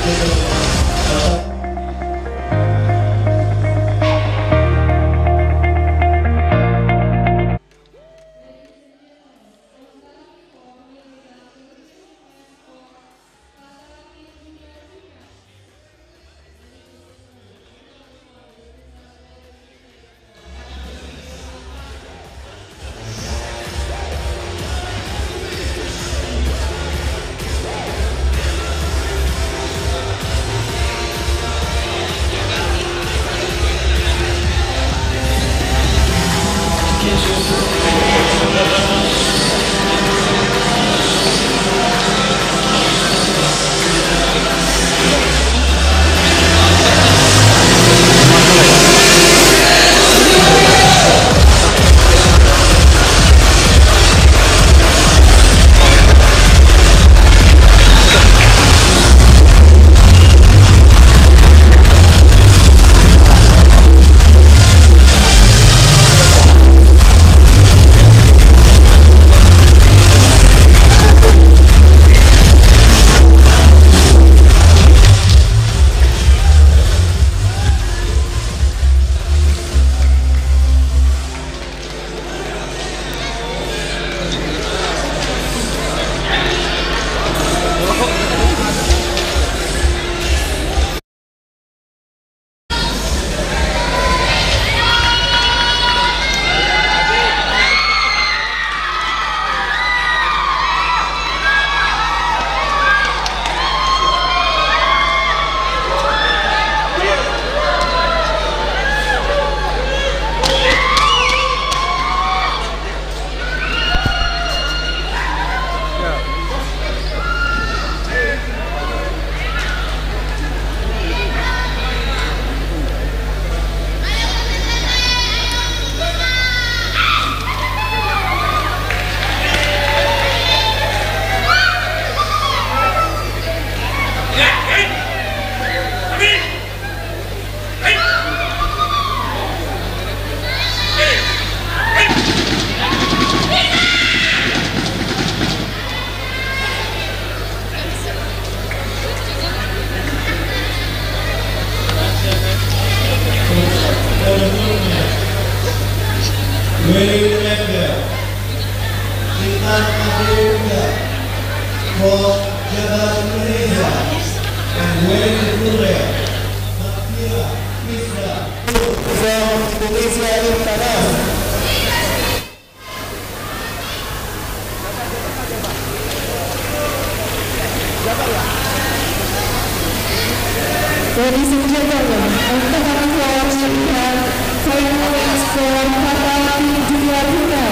Ladies and gentlemen, untuk para pelayan pilihan, saya mengekspor kata tim junior kita.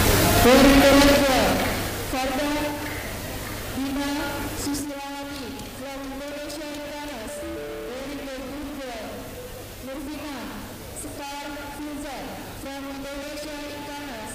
Dari Indonesia, Farda Dina Susilawati from Indonesia Ikanas. Dari Indonesia, Nurvina Sekar Filza from Indonesia Ikanas.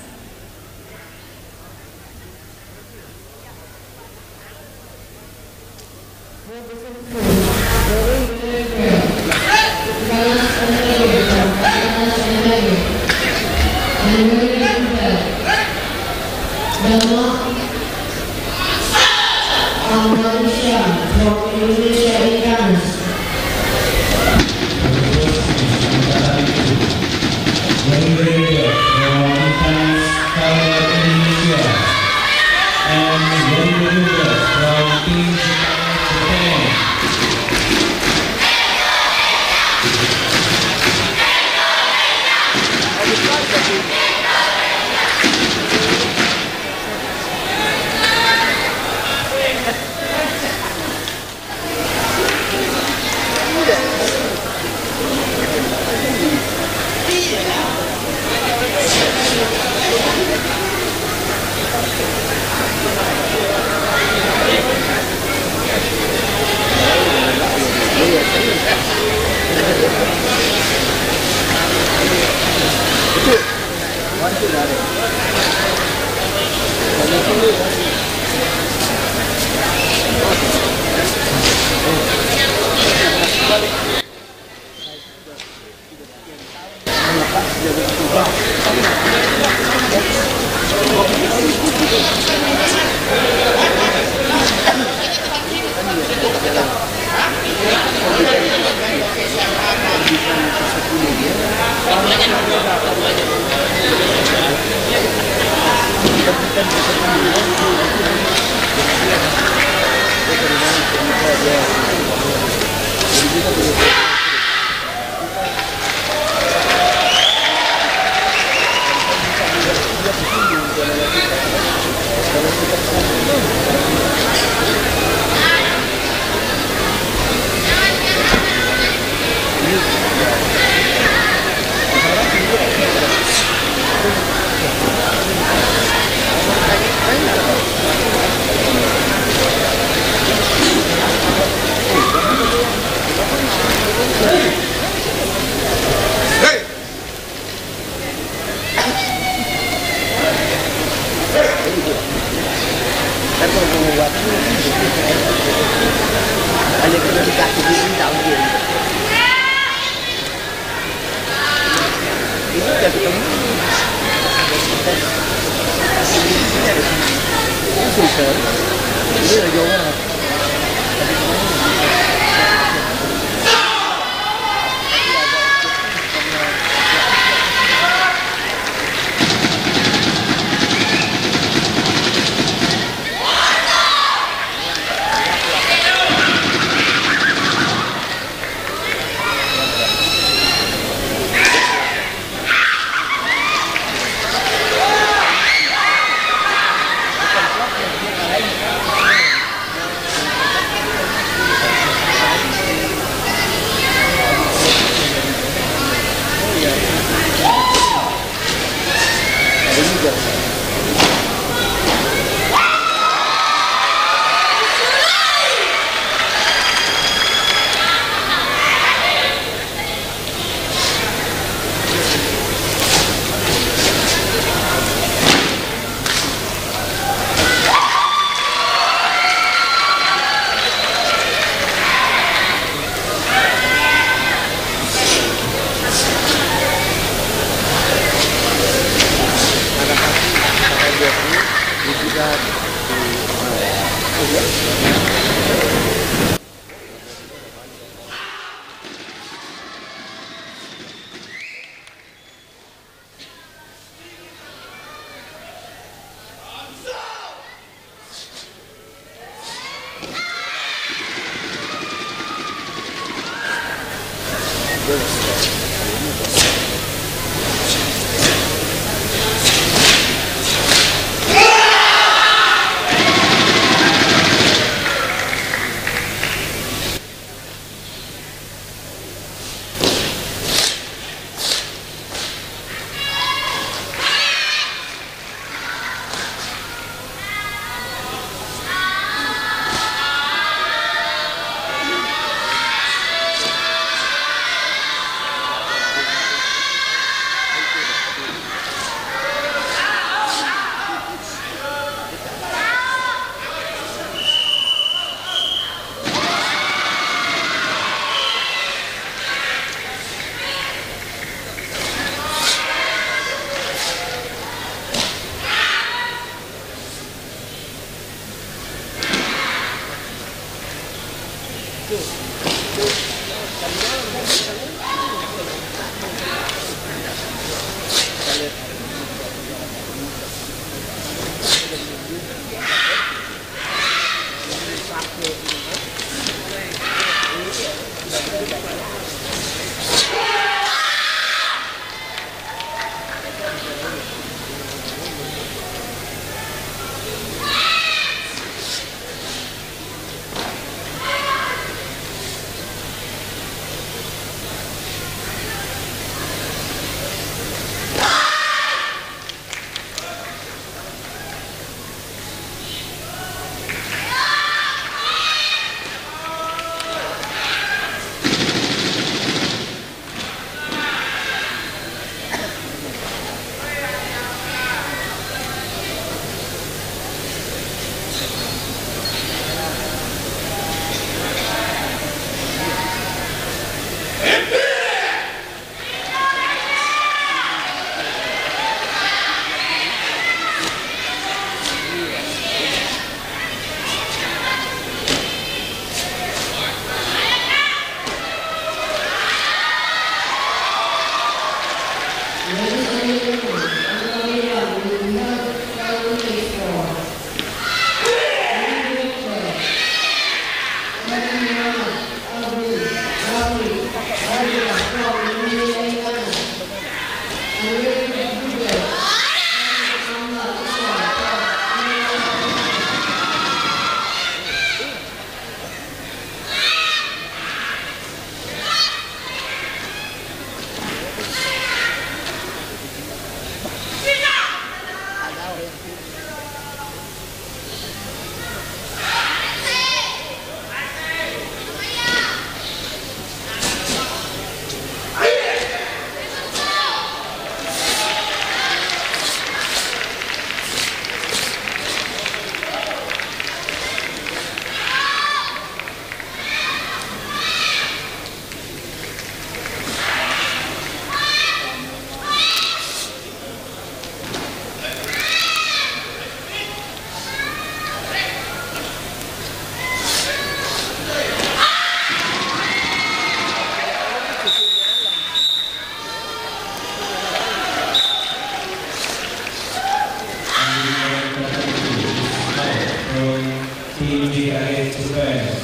face-to-face.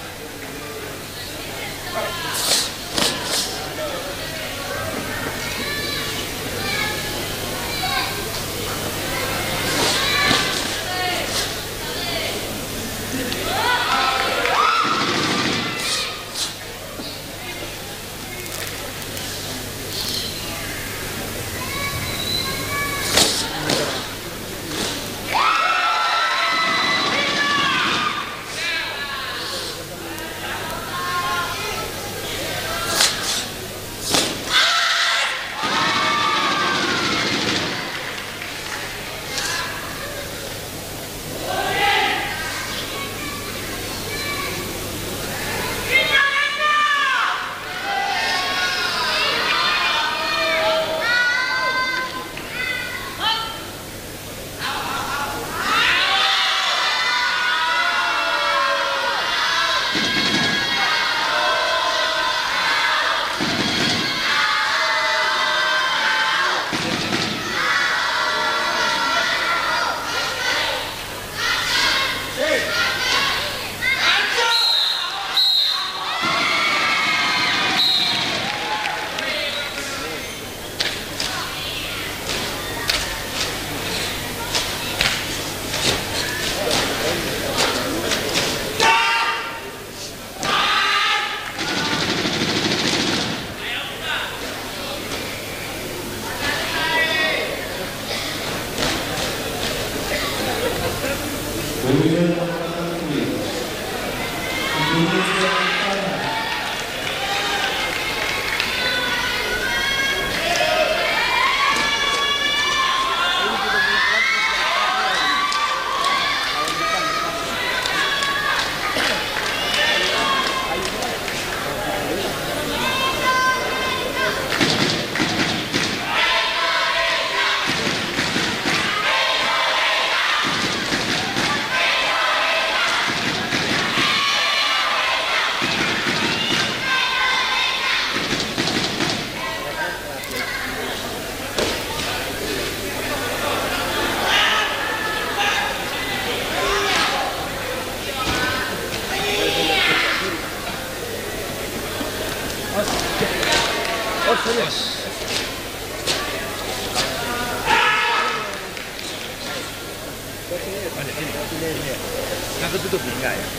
Nah, ketutup enggak ya?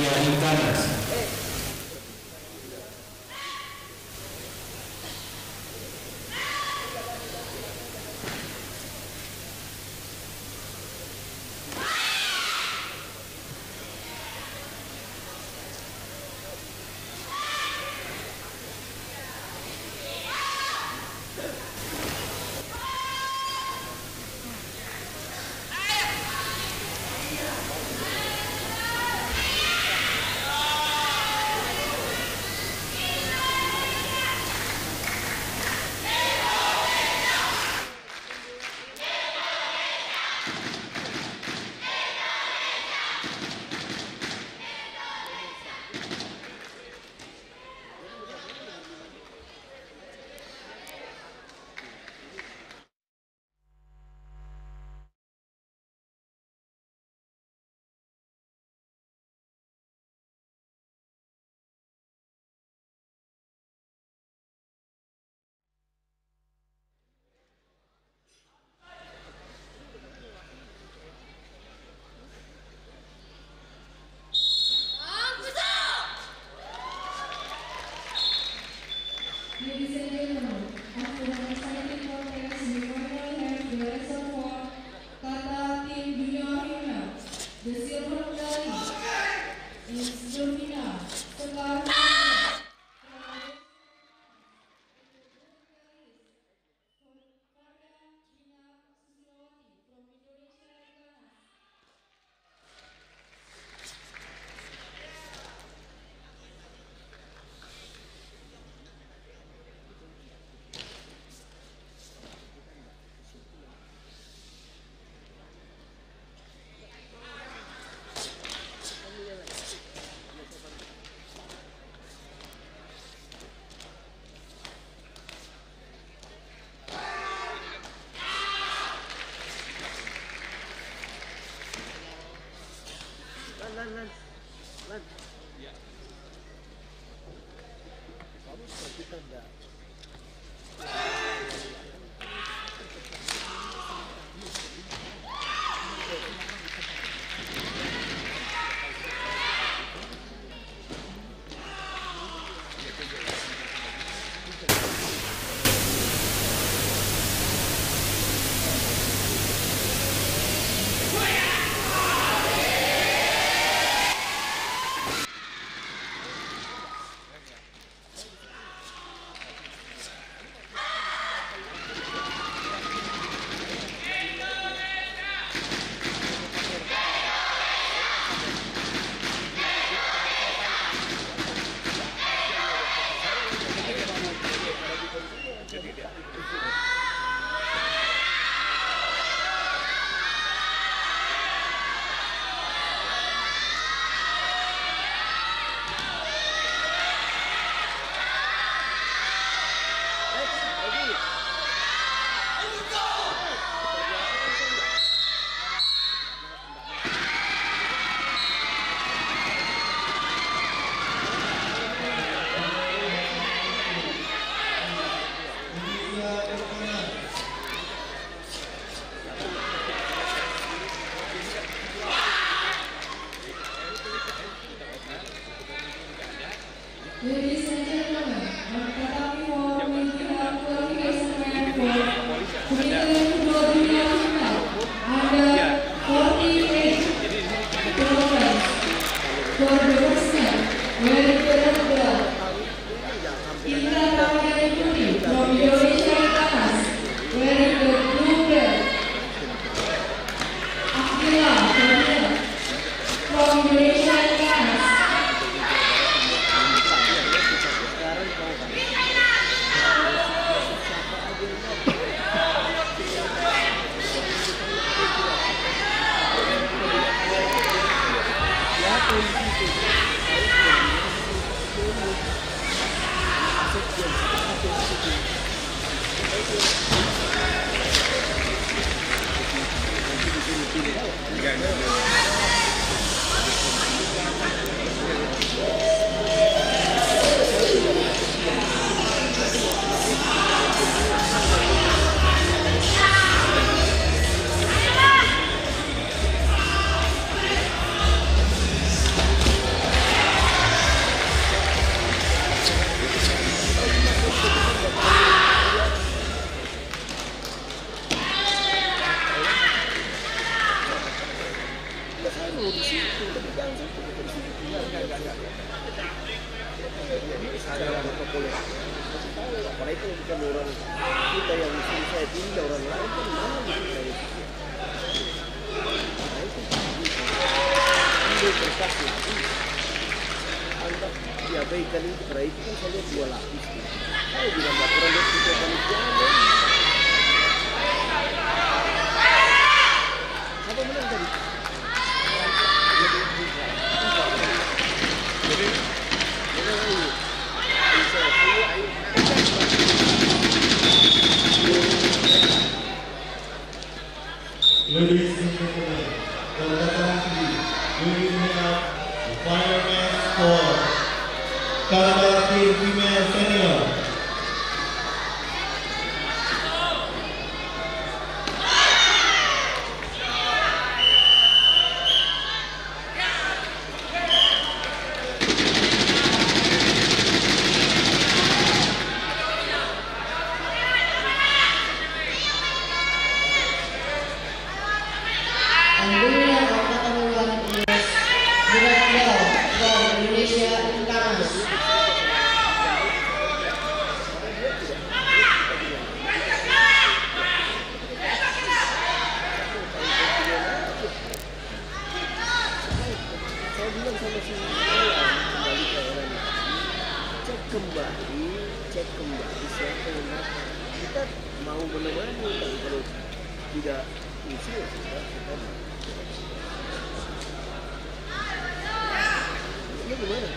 Juliani Kanas. Ladies and gentlemen, after an exciting contest, we finally have the result for Kata Tim Junior Female. The silver medalist is Jovina Sekar. Lan. Iya. Bagus kita enggak. Ladies and gentlemen, tetapi for media qualification round for Committee Kedua Dunia Final under 48 kilograms for the wrestler wearing the red belt. Indra Ramadhani Putri from Indonesia Kanas wearing the blue belt. Akila Fadila from Indonesia Kanas. Ada orang populer. Masih tahu, apalagi itu bukan orang kita yang susah tinggal orang lain kan mana kita itu. Nah itu ambil kertas lagi. Anggap diabaikan itu karena itu kan saya lihat 2 lapis. Saya bilang nggak pernah lihat kita panitia. Siapa menang tadi? Ladies and gentlemen, currently moving up the final match for Canada Team Female Senior. Cek kembali siapa yang dapat. Kita mau menemani, tapi kalau tidak isi ya sudah kita. Ini gimana?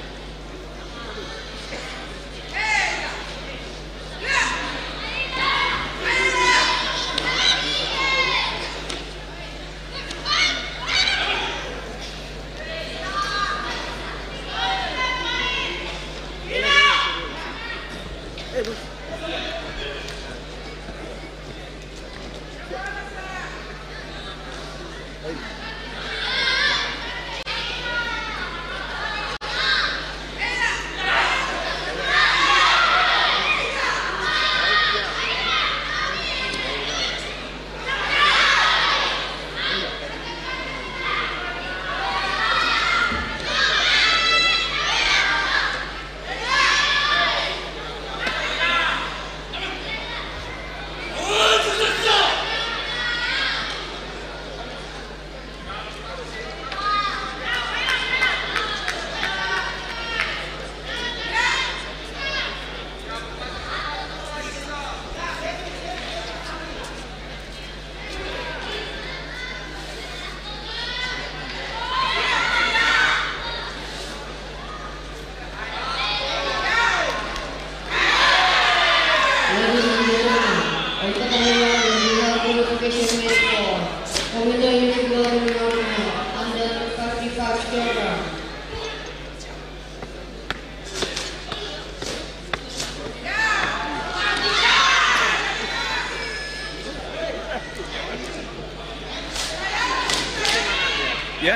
Ya?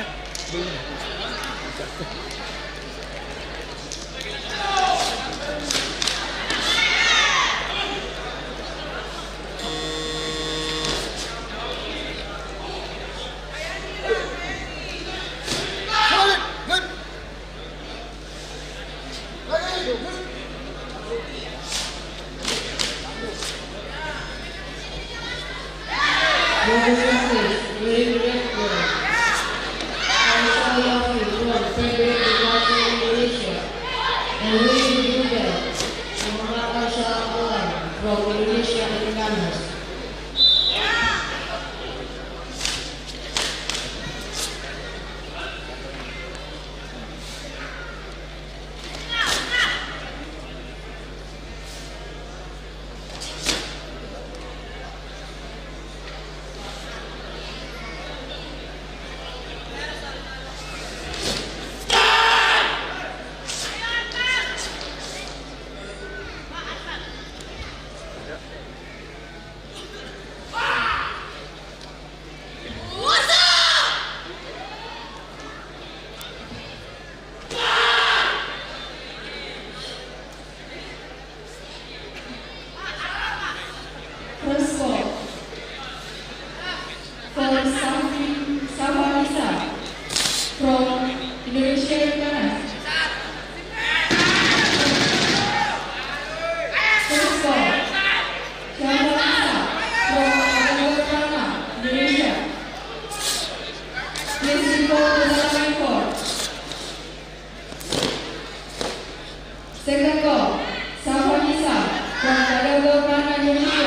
Indonesia di kanan. Skor Syahra Nisa from Alabama Prana, Indonesia. Please report to the line court. Second goal, Syahra Nisa from Alabama Prana, Indonesia.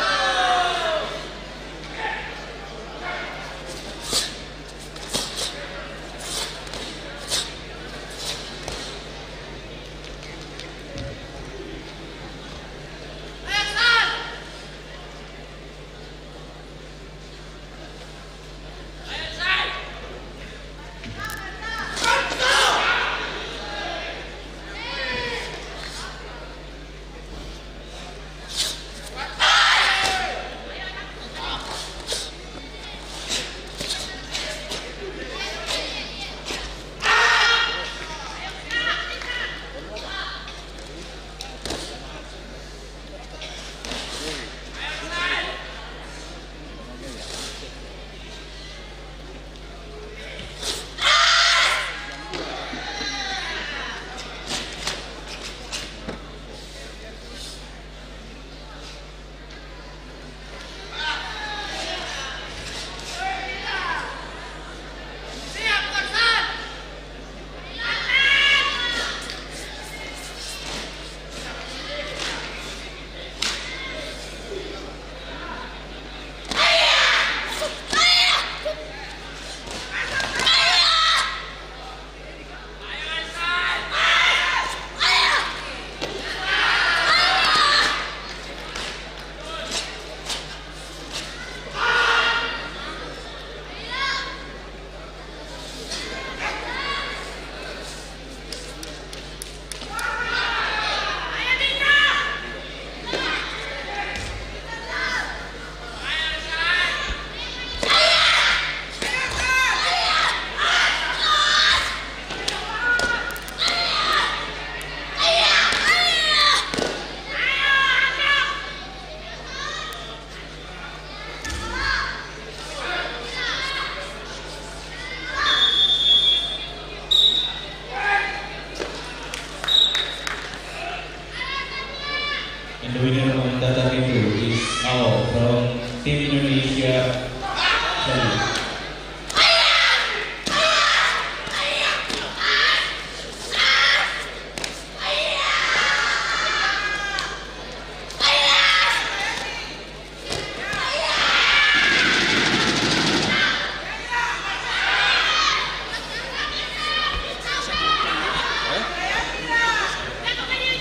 And the winner of Tata Pintu is out from Team Indonesia. Sorry.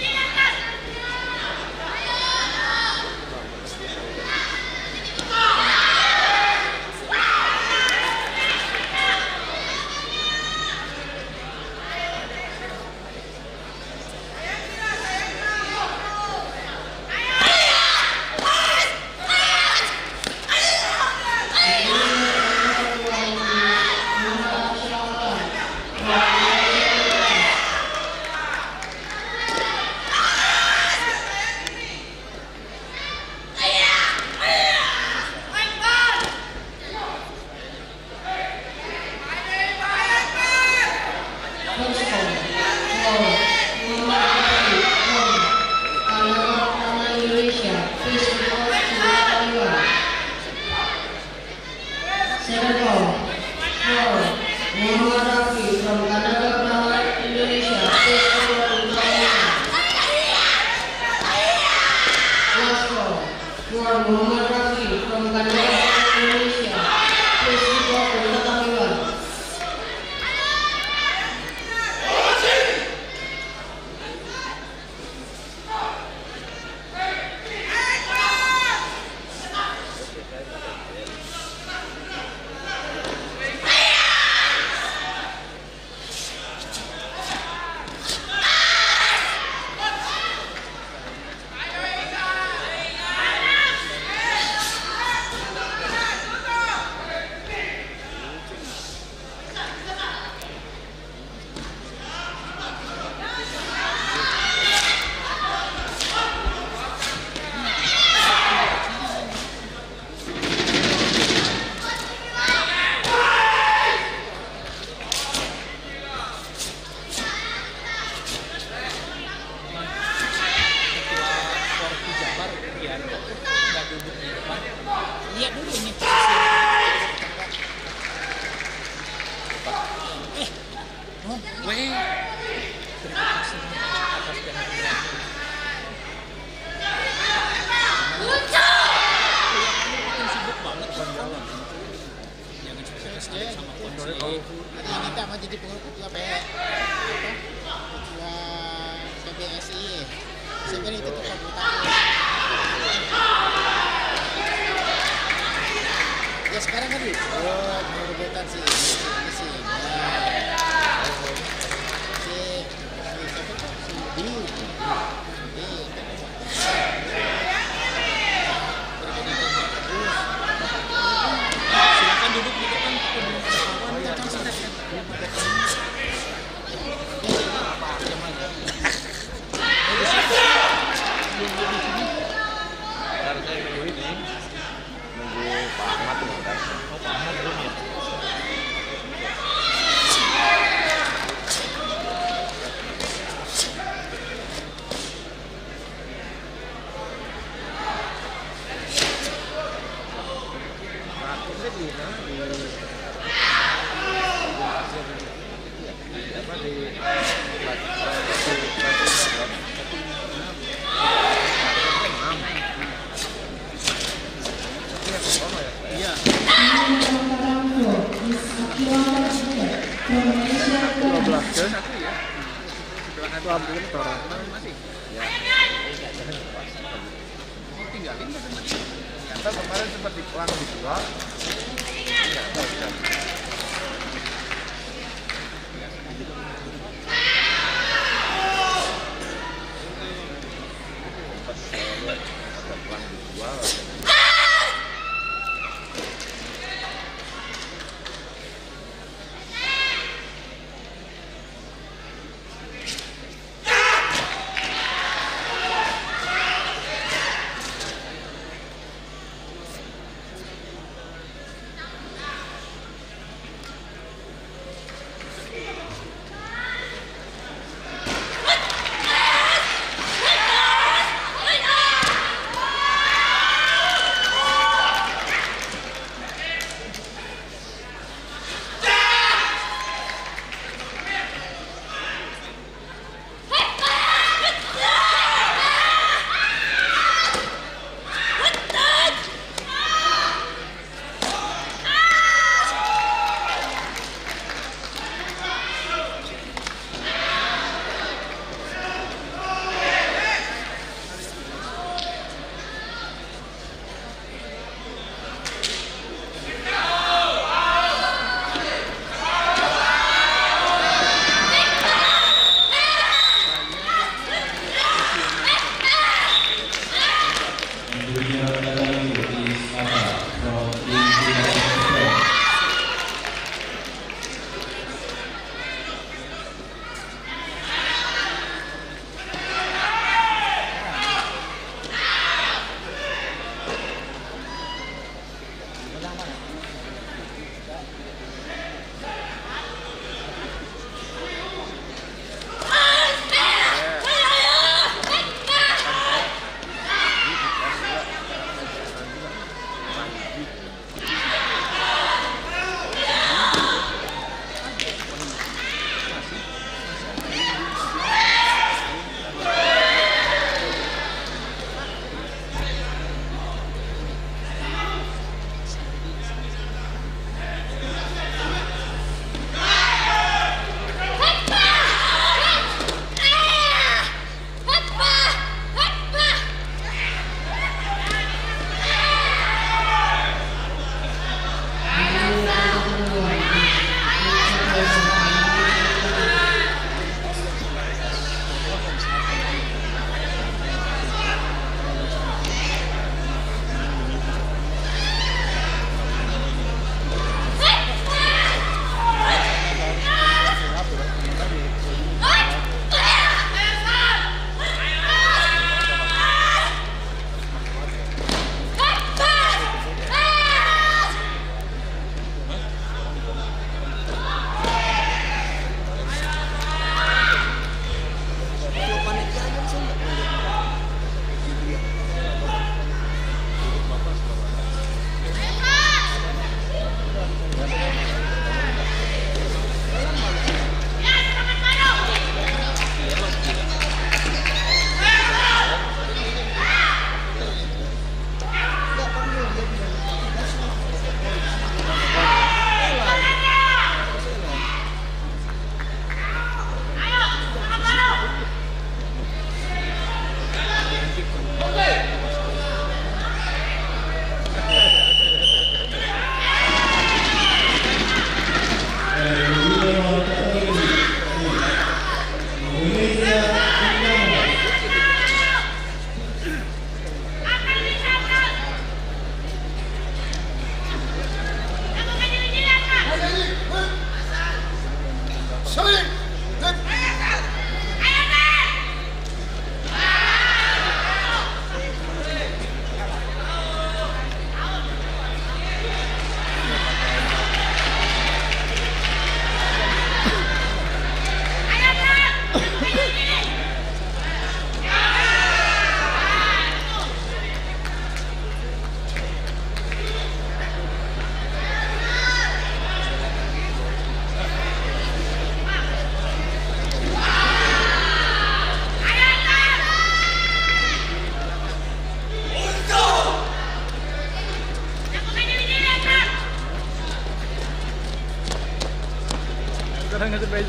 Nah, Weh. Terima kasih atas perhatiannya. Sibuk banget berjalan. Jangan sukses sama kondisi. Yang minta mau jadi ketua PBSI. Sebenarnya itu tukang utang. Ya sekarang kan rebutan sih ini sih. Silakan duduk di depan Nunggu Pak Ahmad tuh kan. Oh, Pak Ahmad belum ya? Akhirnya di apa di Iya. tinggalin ternyata kemarin sempat dikelang dijual. Nggak tahu kan. Pas saya lihat ada kelang dijual.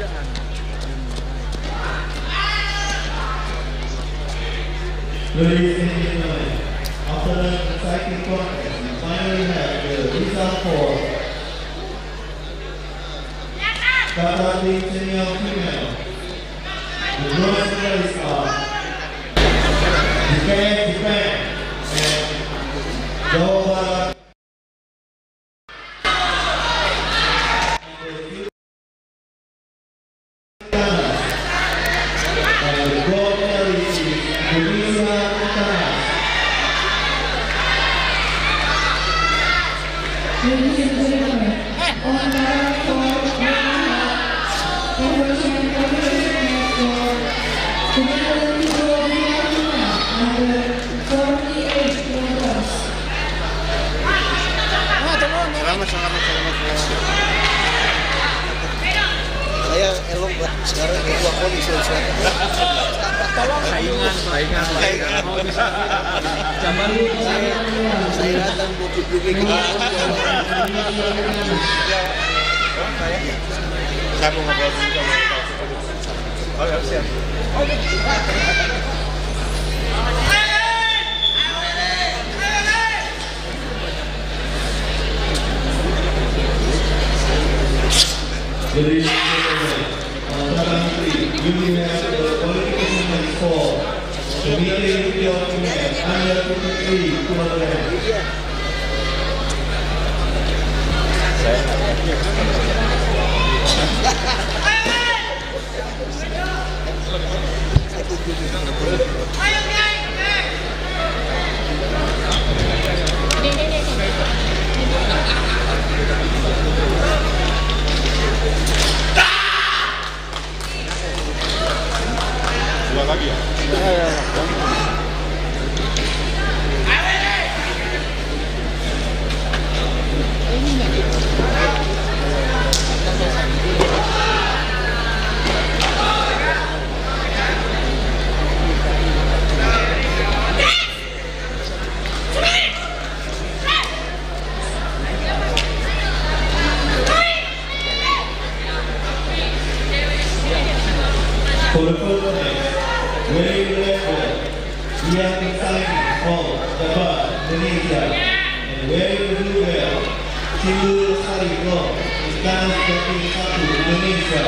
Ladies and gentlemen, after the exciting contest, we finally have the result for Kata Team Senior Female. The bronze medalists are Japan, and Jawa Barat. Ladies and gentlemen, on behalf of Federation match for Community Indonesia under 48 kilograms. Selamat. Saya elok lah sekarang dua kali selesai. Saingan. Zaman Saya datang bukit kita. Saya mau ngobrol juga. Oh, siap. Ladies and gentlemen, we have the qualification for the meeting under 53 kilograms. Dua lagi ya? For the first match, weighing level, Ian Salim from Sabah, Indonesia, and weighing the blue belt, Timbul Sari from Istana Sporting 1, Indonesia.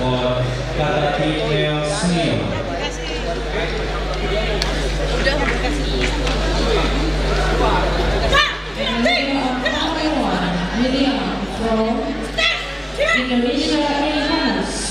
for Karate Male Senior. William from Indonesia Renaissance.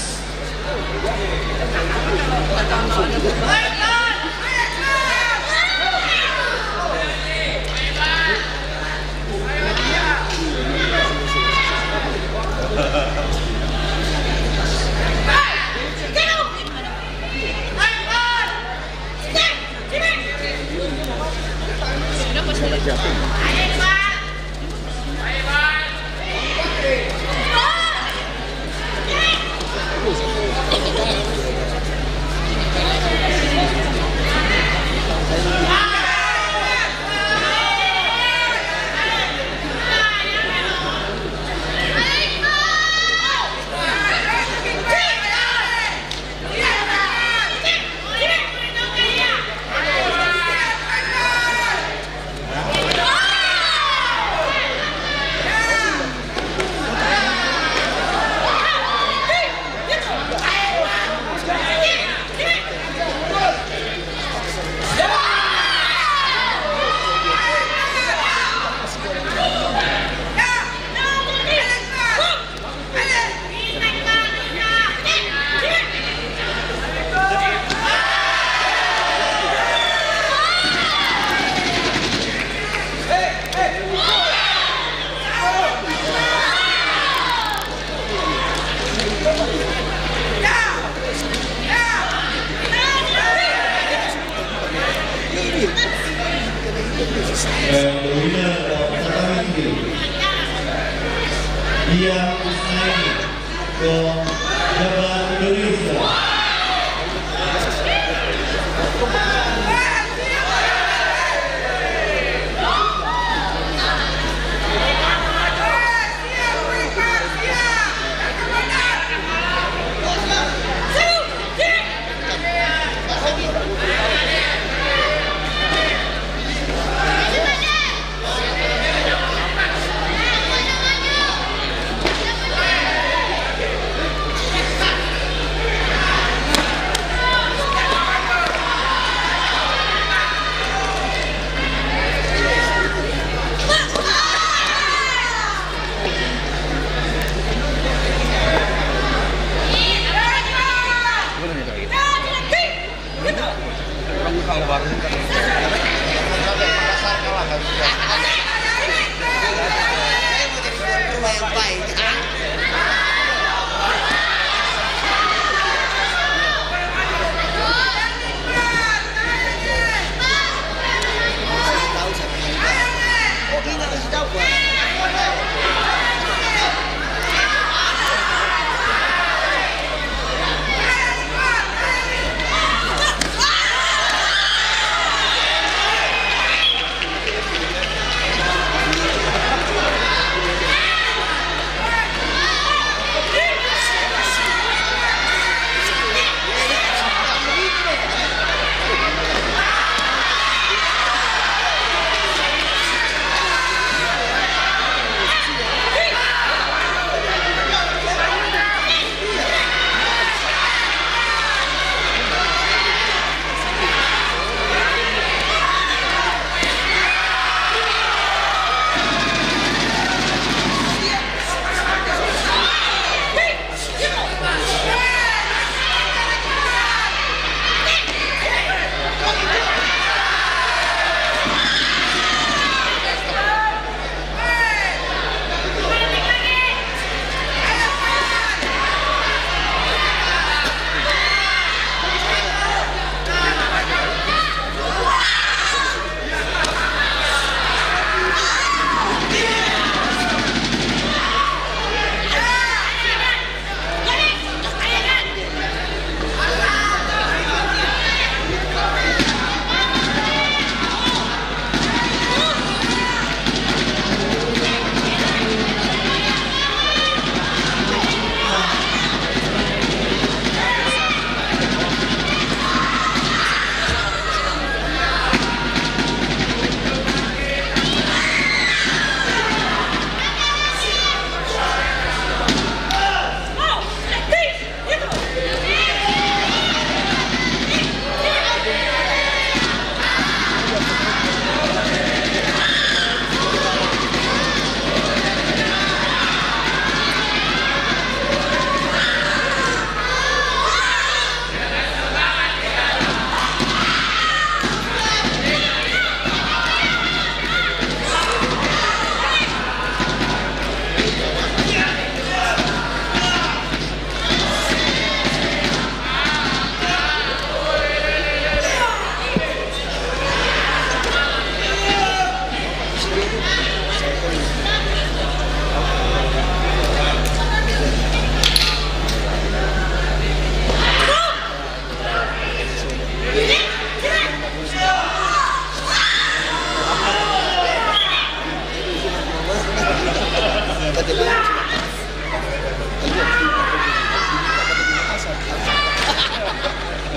And the winner of Tatami Field, Dia Ismaili from Java, Indonesia.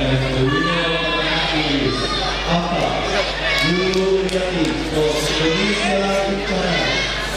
And the winner of the match is Aka Yuliati for Indonesia Utara.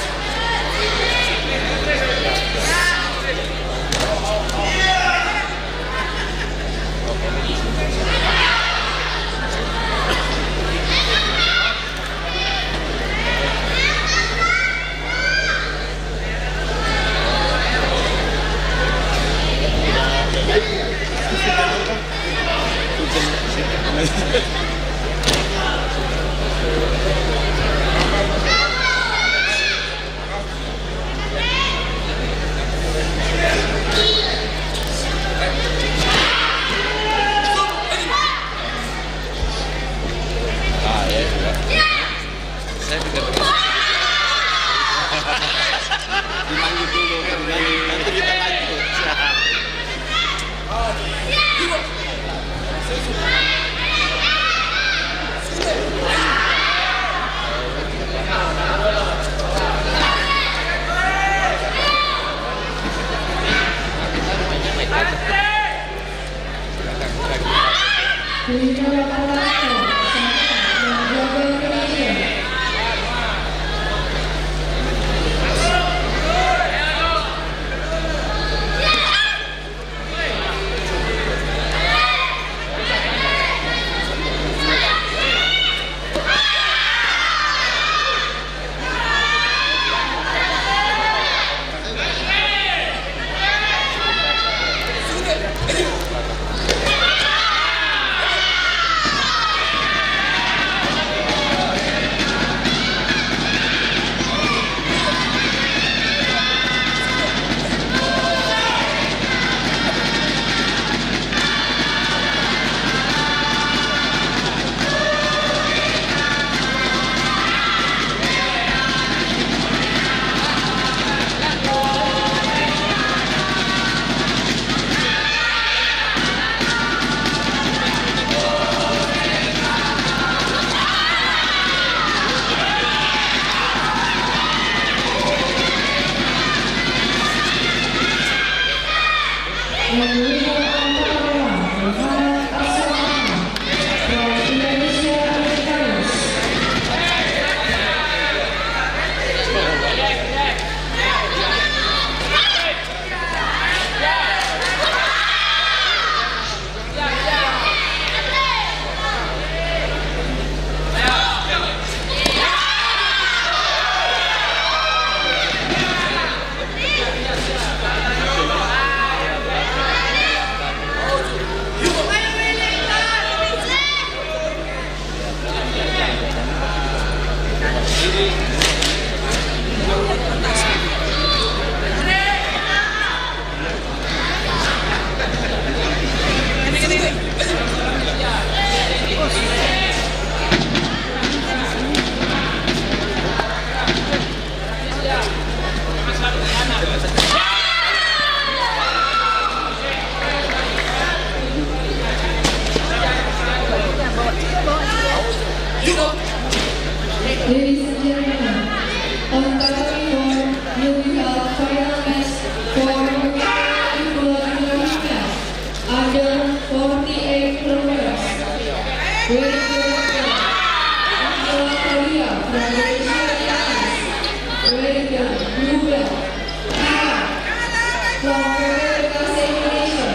Ladies and gentlemen, on Saturday will be held final match for Indonesia under 48 kilograms. Weighing the Angela Korea from Malaysia Airlines. Weighing the blue belt, Kara from America Nation.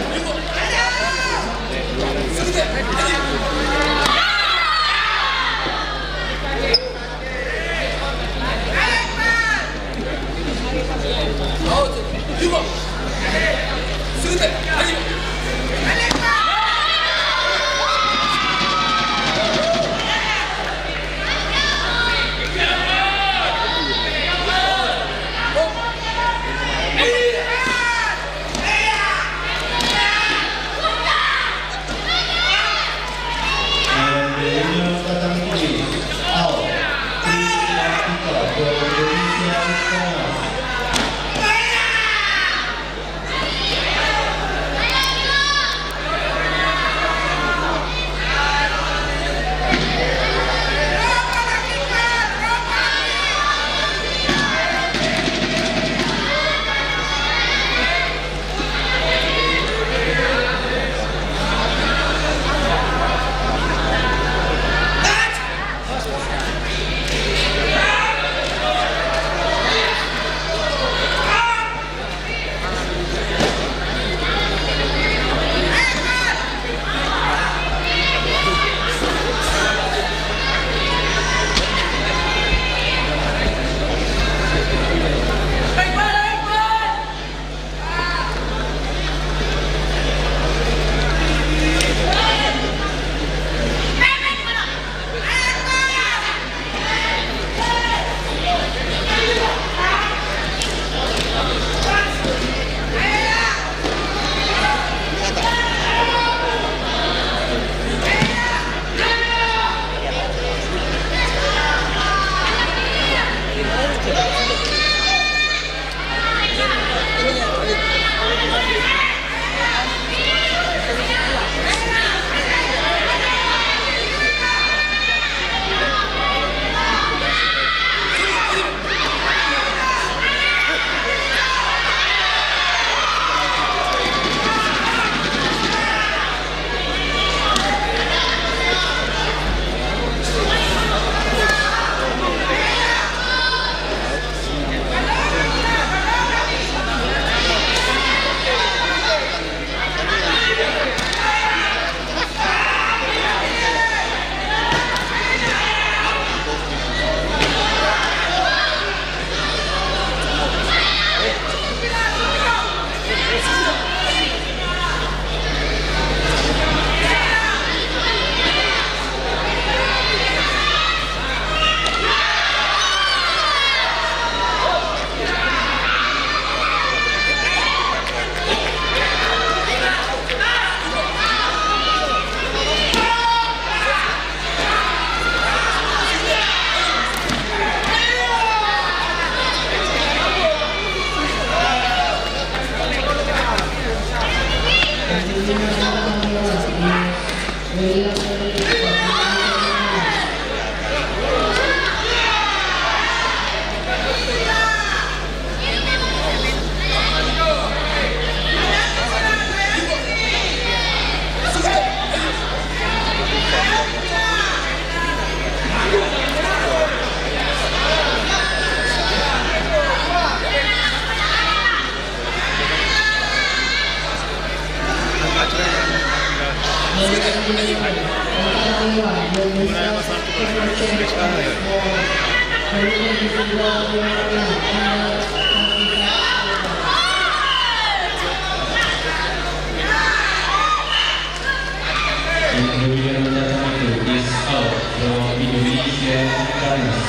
Kemudian datang itu is out from Indonesia Gunners.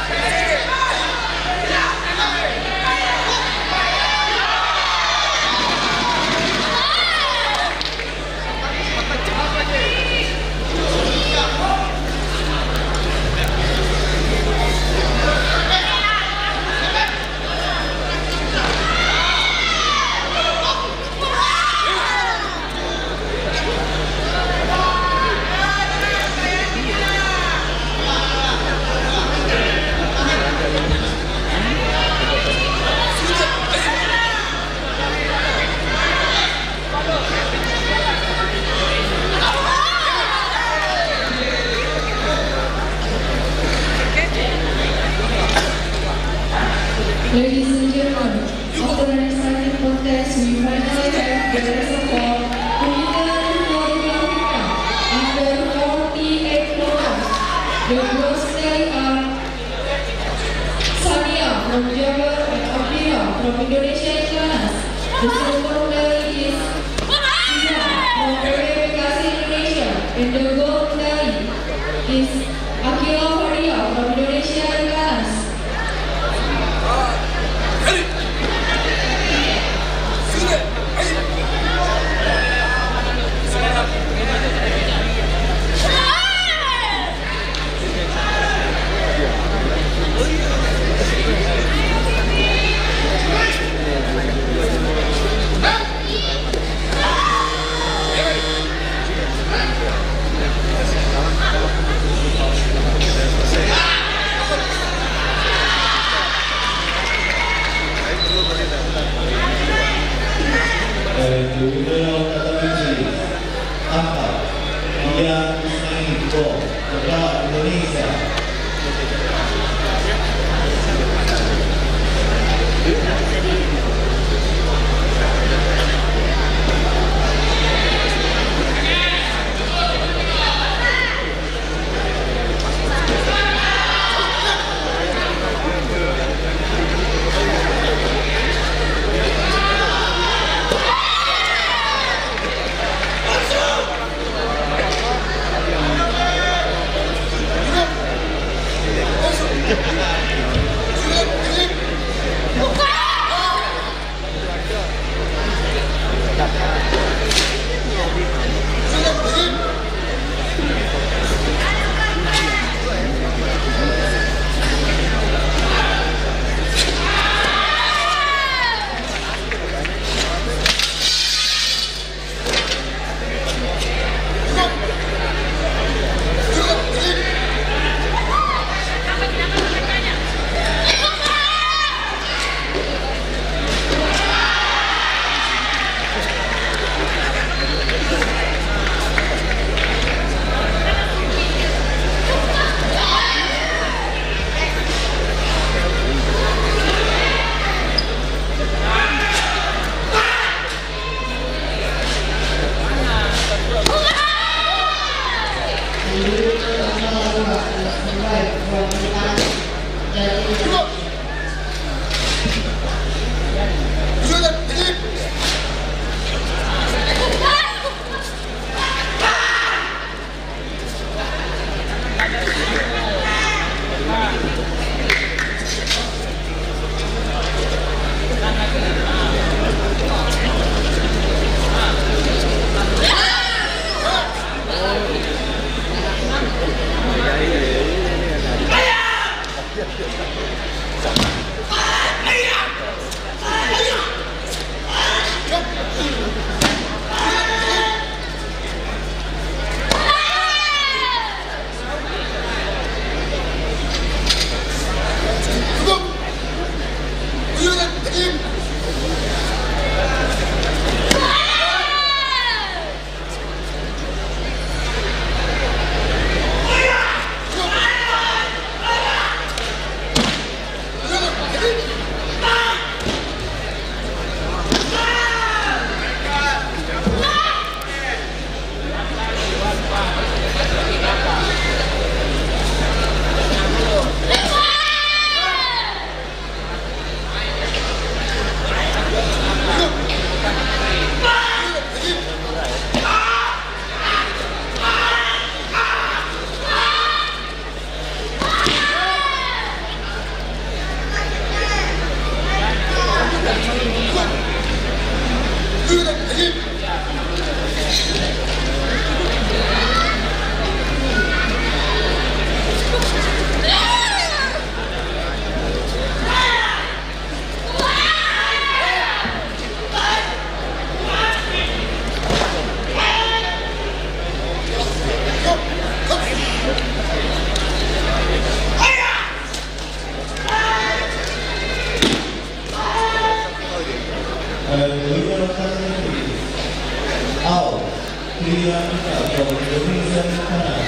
Ladies and gentlemen, after an exciting contest, we finally have the result for under 48 kilograms. The girls today are Sania from Java and Abdira from Indonesia and Ganas. The silver medal is Ida from Bekasi, Indonesia, and the gold medal is Akila Faria from Indonesia and Ganas. Indonesia. out. Pilihan kita from Indonesian corner.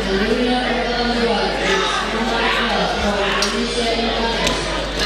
And the winner of the underway is Muhammad Iqbal from Indonesia Incarnate.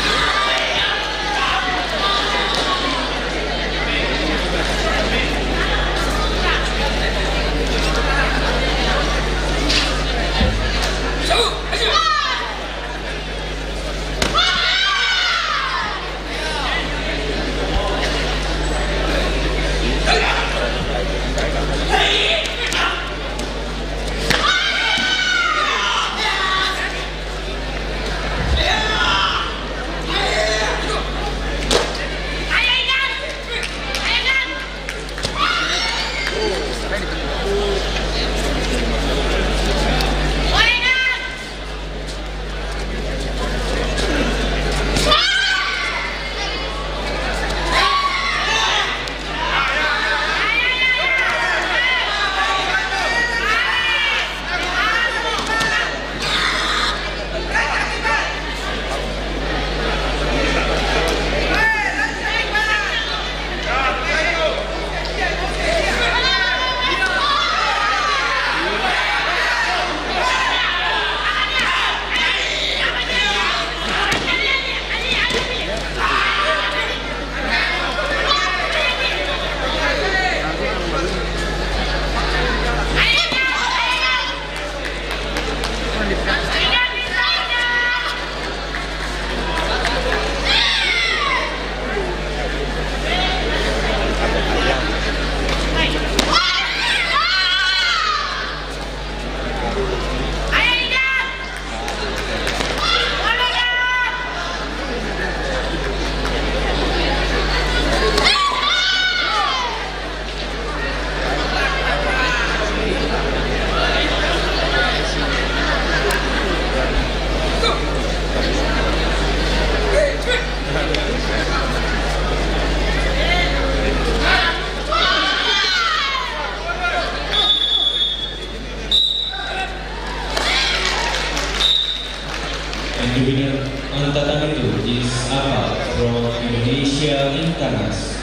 And the winner on tatami 2 is Apa from Indonesia Incarnate.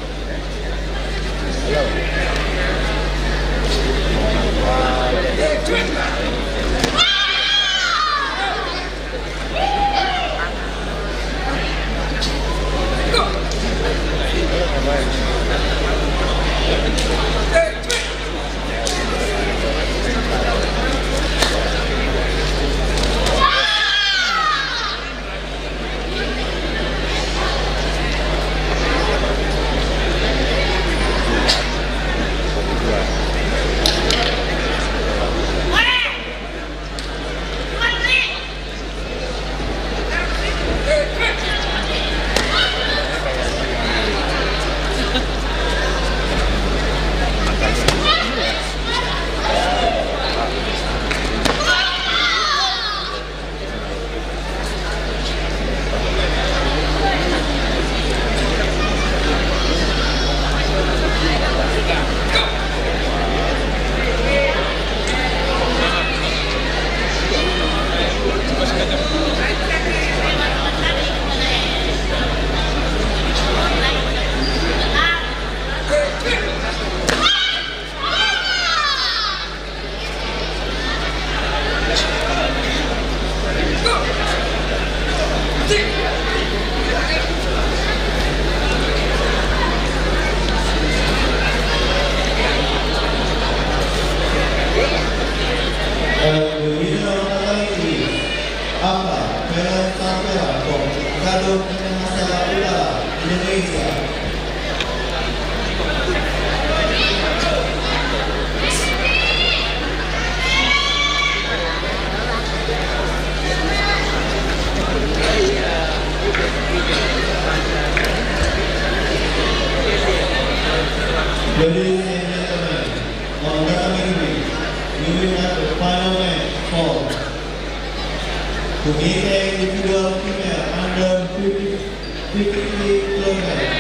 Ladies and gentlemen, on tatami 3, we will have the final match for Kumite individual female under 50 kg.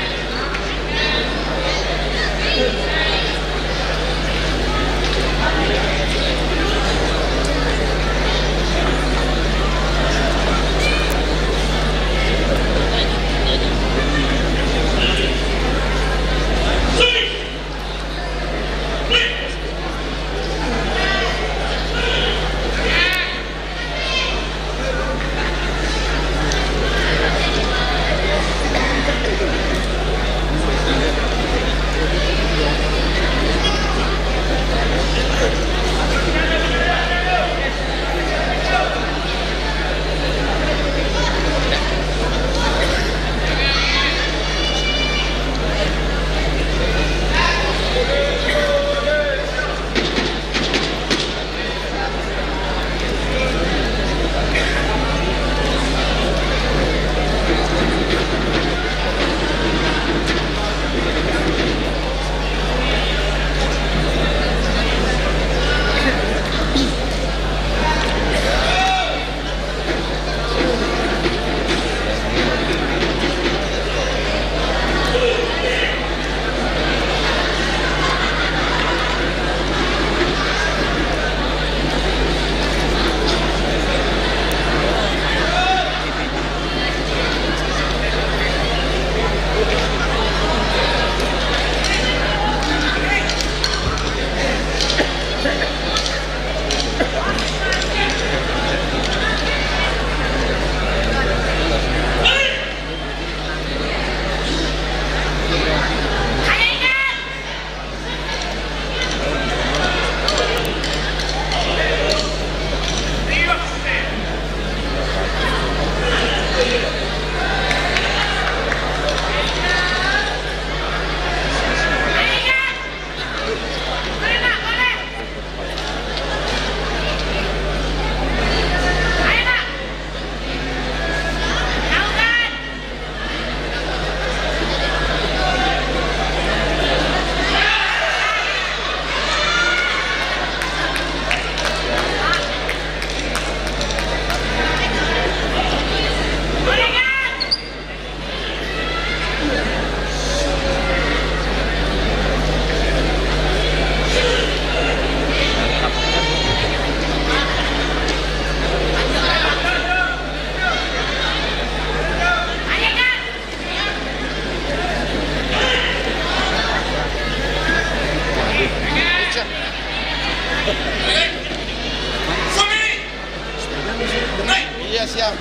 ya siap.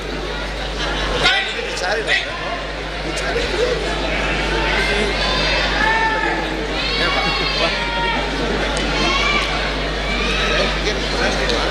Ini dicari lah. Dicari. Ya Pak. Saya pikir nanti Pak.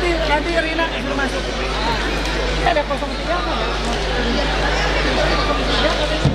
nanti Rina suruh masuk. Ini ada 03 apa ya? 03 katanya.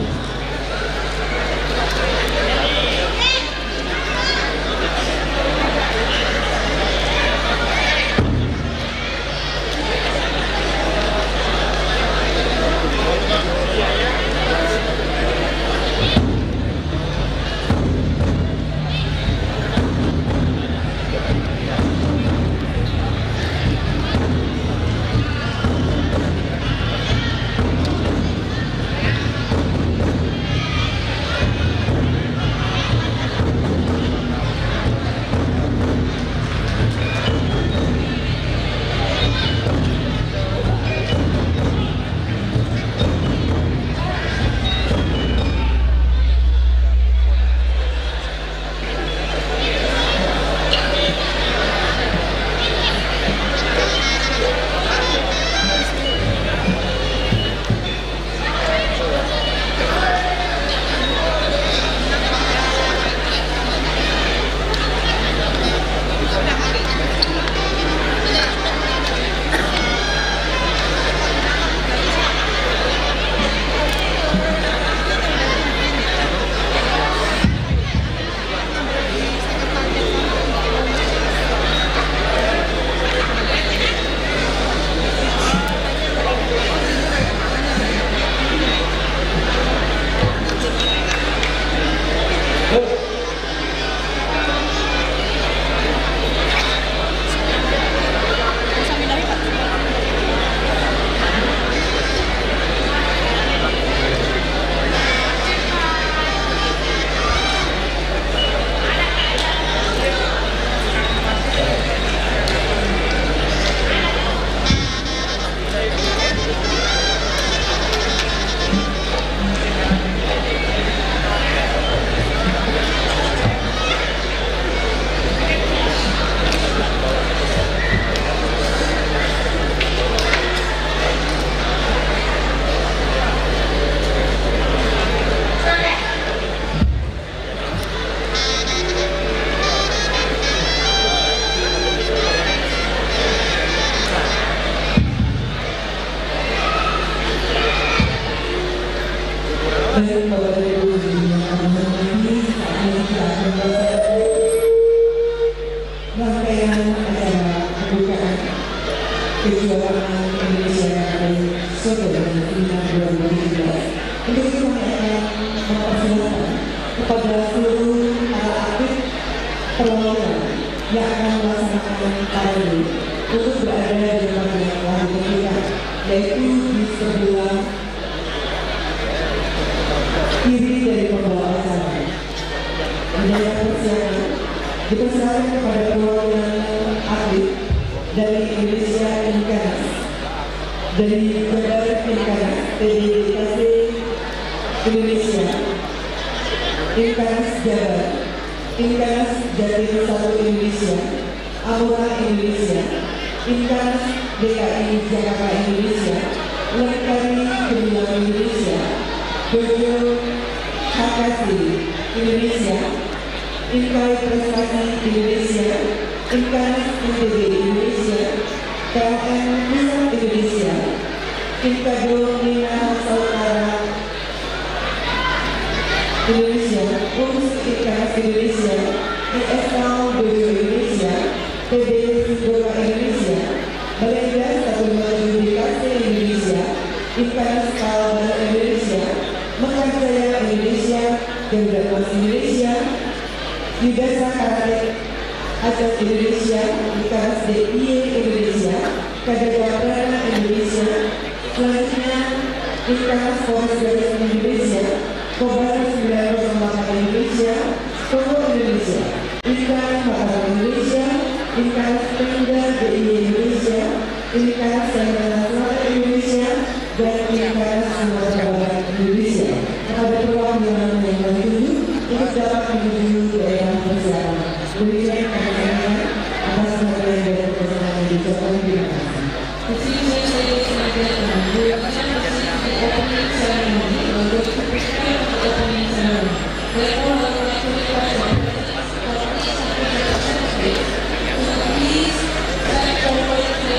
Please,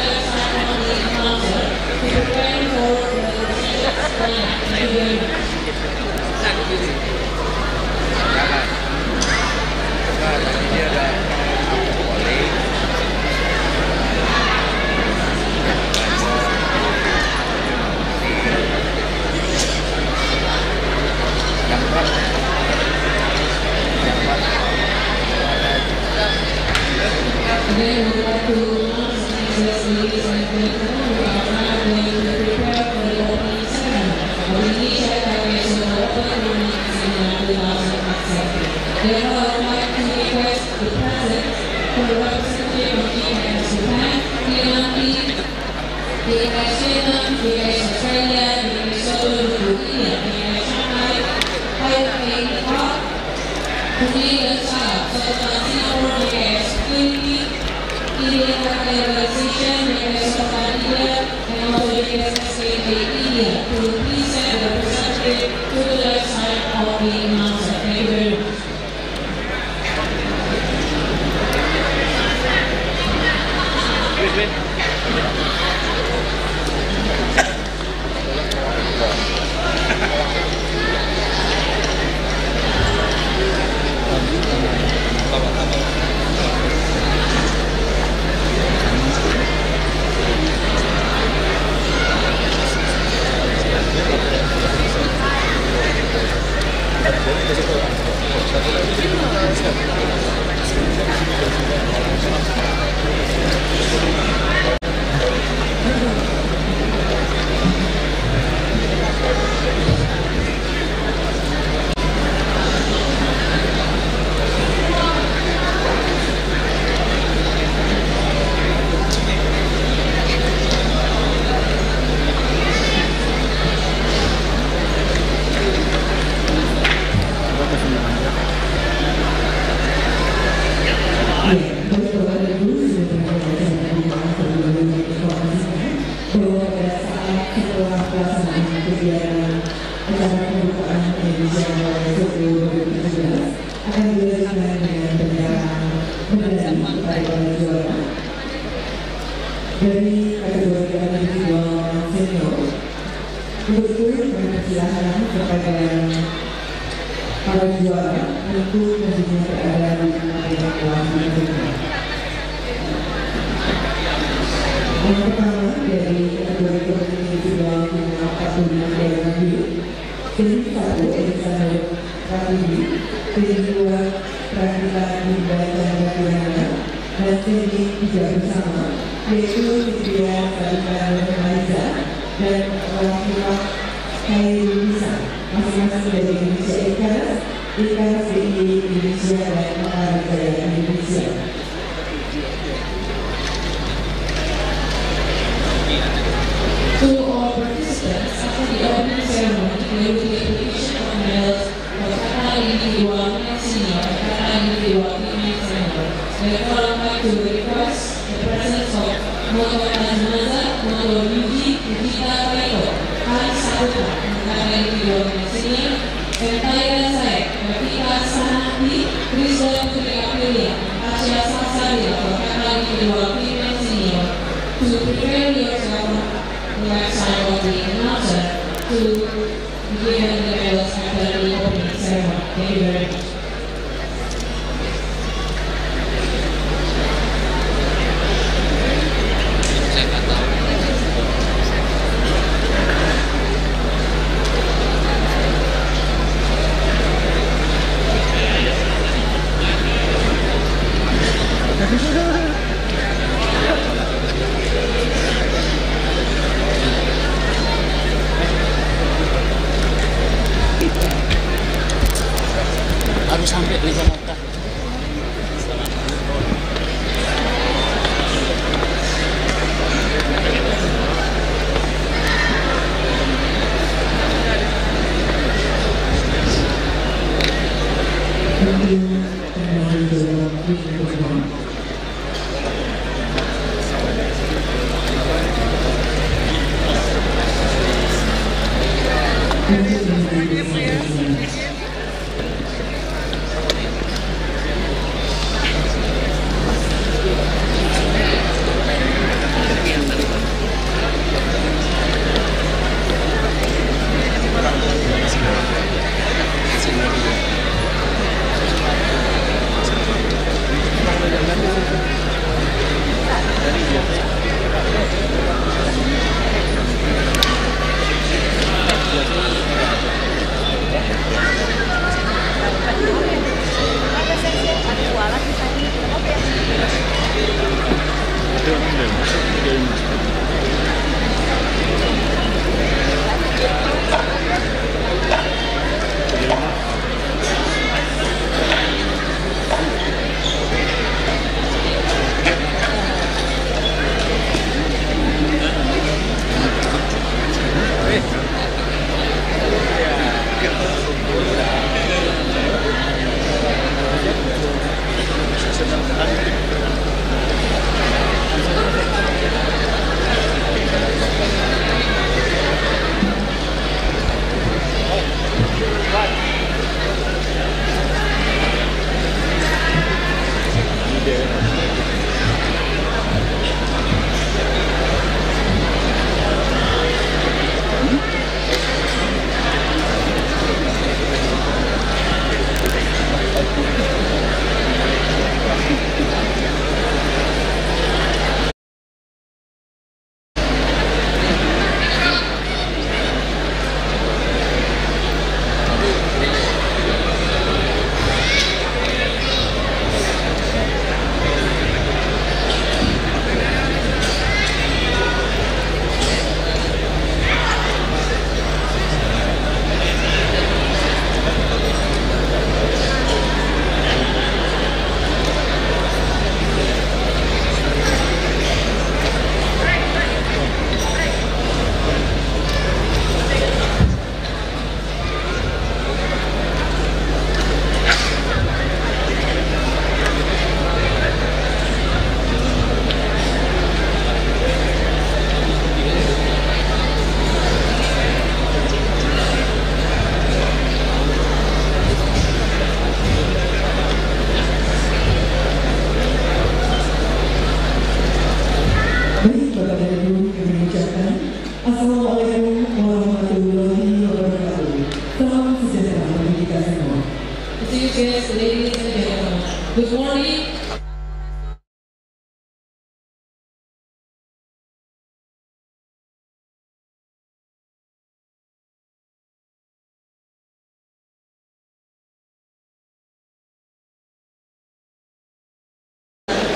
DKI Vietnam, DKI Australia, DKI Seoul, India, DKI Shanghai, Taipei, Hong, Brunei Darussalam, Sultan Singapore, DKI Security, Indian Organization, DKI Sultan India, and also DKI SKT India to present the representative to the left side of the announcer. Thank you very much. Dari kategori individual senior, untuk itu persilakan kepada para juara untuk posisinya berada di area kelas berikutnya. Yang pertama dari kategori individual final 45 kg, tim 1 Alexander Pratiwi, tim 2 Pratila Dinda Chandra Kirana, dan tim 3 bersama yaitu Fitria Salika Nurhaliza dan Rafiqah Khairunisa, masing-masing dari Indonesia Ikhlas, Ikhlas Indonesia dan Maharajaya Indonesia. To all participants, after the opening ceremony, there will be a application of medals for Kata Individual and Senior and Kata Individual and Senior. Therefore, I would like to request the presence of Moto Azmaza, Moto Yuji, Yujita Kaito, Hans Sabuka, Kata Individual and Senior, and Taira Saek, Rafiqah Sanati, Rizal Putri Aprilia, Asya Sasari, Kata Individual and Senior, to prepare yourself left side of the announcer to begin the medals after the opening ceremony. Thank you very much. Harus sampai di Jakarta.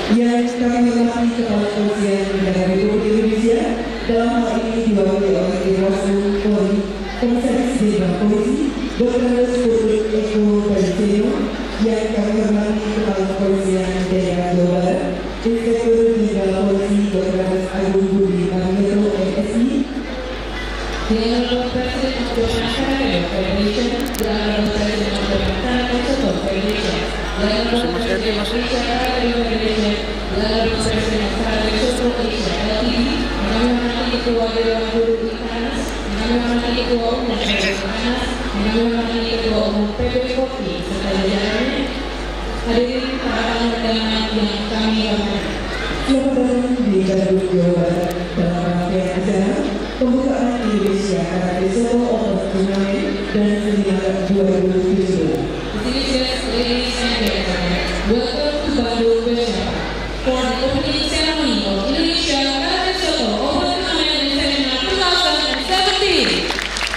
Yang kami hormati Kepala Kepolisian Negara Republik Indonesia, dalam hal ini diwakili oleh Irwasum Polri, Komisaris Jenderal Polisi, Dr. Putri Eko Baliseno. Yang kami hormati Kepala Kepolisian Daerah Jawa Barat, Inspektur Jenderal Polisi Dr. Agung Budi Marioto MSI, the Honorable President of the Masyarakat Federation, the Honorable President of the Masyarakat Federation, the Honorable President of the Federation, the Honorable President of Federation Asia LTD, kami hormati Ketua Dewan Guru IKANAS, kami hormati Ketua Umum IKANAS, kami hormati Ketua Umum PB Kopi, serta jajarannya. Hadirin para undangan yang kami hormati. Selamat datang di Bandung, Jawa Barat dalam rangkaian acara pembukaan Indonesia Karate Solo Open Turnamen dan Seminar 2017. Distinguished ladies and gentlemen, welcome to Bandung, Jawa for the opening ceremony of Indonesia Karate Solo Open Turnamen and Seminar 2017.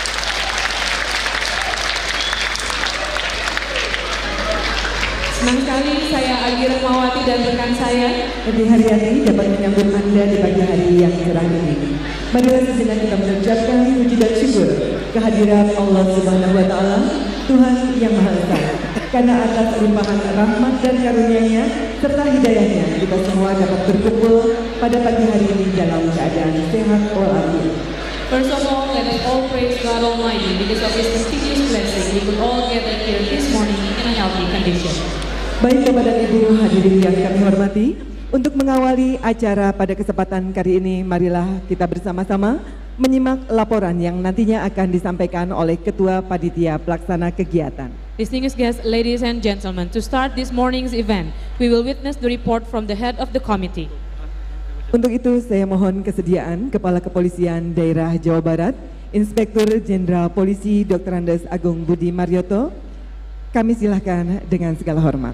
Senang sekali saya Agi Rahmawati dan rekan saya Edi Haryani dapat menyambut Anda di pagi hari yang cerah ini. Marilah sejenak kita mengucapkan puji dan syukur kehadiran Allah Subhanahu wa Ta'ala, Tuhan yang Maha Esa. Karena atas limpahan rahmat dan karunia-Nya serta hidayahnya, kita semua dapat berkumpul pada pagi hari ini dalam keadaan sehat walafiat. First of all, let us all praise God Almighty because of His continuous blessing. We could all gather here this morning in a healthy condition. Baik Bapak dan Ibu hadirin yang kami hormati, untuk mengawali acara pada kesempatan kali ini, marilah kita bersama-sama menyimak laporan yang nantinya akan disampaikan oleh Ketua Panitia Pelaksana Kegiatan. Distinguished guests, ladies and gentlemen, to start this morning's event, we will witness the report from the head of the committee. Untuk itu saya mohon kesediaan Kepala Kepolisian Daerah Jawa Barat, Inspektur Jenderal Polisi Dr. Andes Agung Budi Marioto, kami silahkan dengan segala hormat.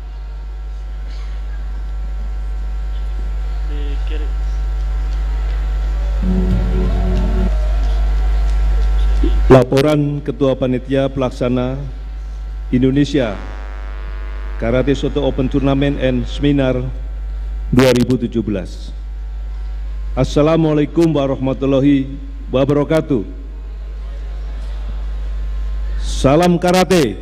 Laporan Ketua Panitia Pelaksana Indonesia Karate Soto Open Turnamen and Seminar 2017. Assalamualaikum warahmatullahi wabarakatuh. Salam karate.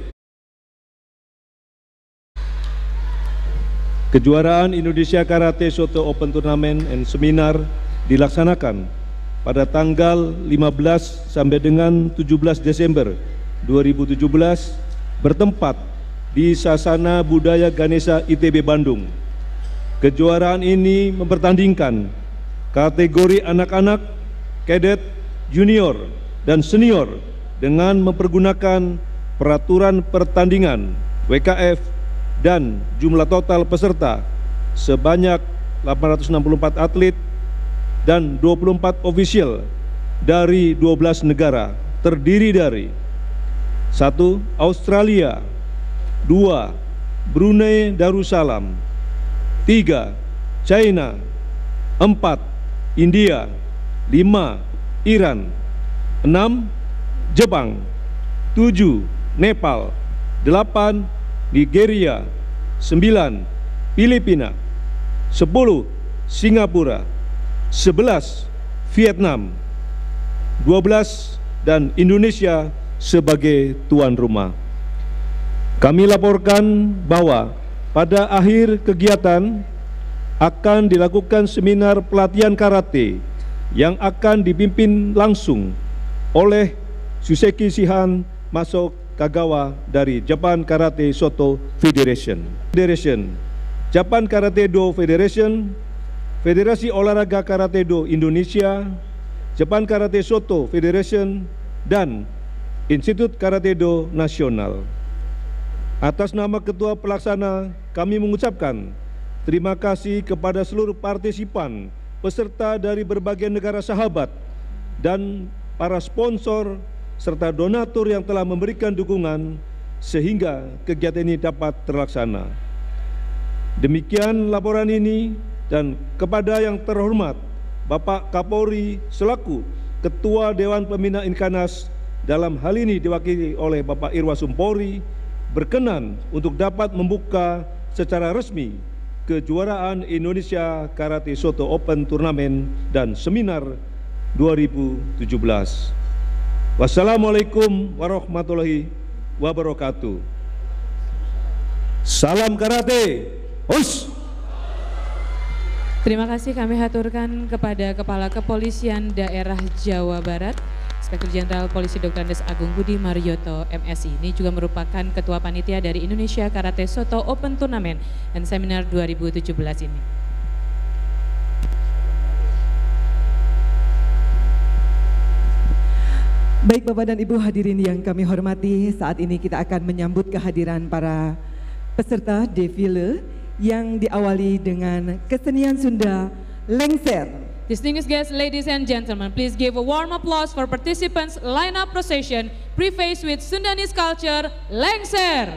Kejuaraan Indonesia Karate Soto Open Turnamen and Seminar dilaksanakan pada tanggal 15 sampai dengan 17 Desember 2017 bertempat di Sasana Budaya Ganesha ITB Bandung. Kejuaraan ini mempertandingkan kategori anak-anak, kadet, junior, dan senior dengan mempergunakan peraturan pertandingan WKF dan jumlah total peserta sebanyak 864 atlet dan 24 ofisial dari 12 negara, terdiri dari 1. Australia, 2. Brunei Darussalam, 3. China, 4. India, 5. Iran, 6. Jepang, 7. Nepal, 8. Nigeria, 9. Filipina, 10. Singapura, 11 Vietnam, 12 dan Indonesia sebagai tuan rumah. Kami laporkan bahwa pada akhir kegiatan akan dilakukan seminar pelatihan karate yang akan dipimpin langsung oleh Shuseki Shihan Maso Kagawa dari Japan Karate Soto Federation, Japan Karate Do Federation, Federasi Olahraga Karate Do Indonesia, Japan Karate Soto Federation, dan Institut Karate Do Nasional. Atas nama Ketua Pelaksana, kami mengucapkan terima kasih kepada seluruh partisipan, peserta dari berbagai negara sahabat, dan para sponsor, serta donatur yang telah memberikan dukungan sehingga kegiatan ini dapat terlaksana. Demikian laporan ini. Dan kepada yang terhormat Bapak Kapolri selaku Ketua Dewan Pembina Inkanas, dalam hal ini diwakili oleh Bapak Irwasum Polri, berkenan untuk dapat membuka secara resmi Kejuaraan Indonesia Karate Soto Open Turnamen dan Seminar 2017. Wassalamualaikum warahmatullahi wabarakatuh. Salam karate. Hus. Terima kasih kami haturkan kepada Kepala Kepolisian Daerah Jawa Barat, Inspektur Jenderal Polisi Dr. Andes Agung Budi Marioto MSI. Ini juga merupakan Ketua Panitia dari Indonesia Karate Soto Open Turnamen dan Seminar 2017 ini. Baik Bapak dan Ibu hadirin yang kami hormati, saat ini kita akan menyambut kehadiran para peserta defile yang diawali dengan kesenian Sunda Lengser. Distinguished guests, ladies and gentlemen, please give a warm applause for participants line-up procession prefaced with Sundanese culture, Lengser.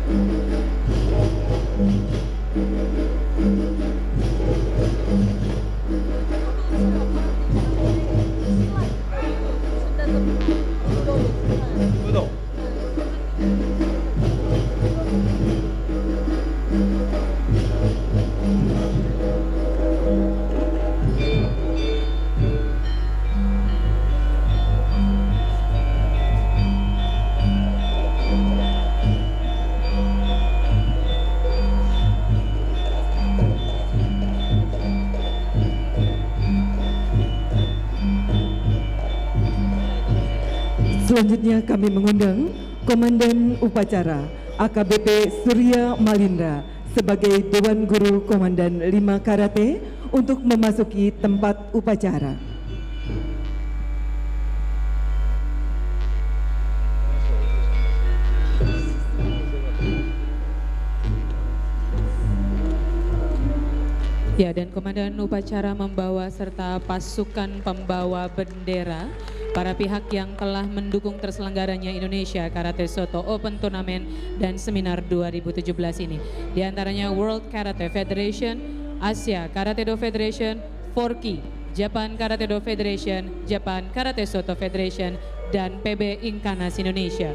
Selanjutnya kami mengundang Komandan Upacara AKBP Surya Malindra sebagai Dewan Guru Komandan 5 Karate untuk memasuki tempat upacara. Ya, dan Komandan Upacara membawa serta pasukan pembawa bendera para pihak yang telah mendukung terselenggaranya Indonesia Karate Soto Open Tournament dan Seminar 2017 ini. Di antaranya World Karate Federation, Asia Karate Do Federation, Forki, Japan Karate Do Federation, Japan Karate Soto Federation, dan PB Inkanas Indonesia.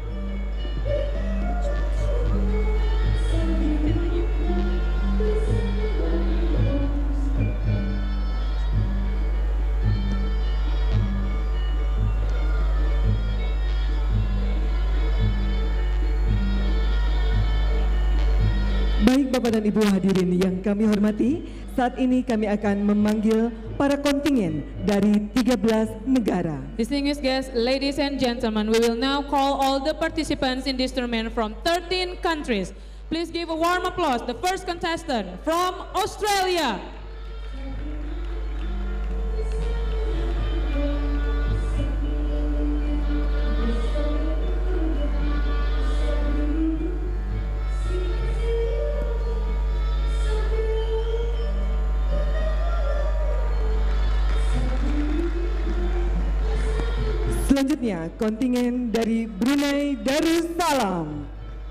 Baik Bapak dan Ibu hadirin yang kami hormati, saat ini kami akan memanggil para kontingen dari 13 negara. Distinguished guests, ladies and gentlemen, we will now call all the participants in this tournament from 13 countries. Please give a warm applause. The first contestant from Australia. Selanjutnya, kontingen dari Brunei Darussalam.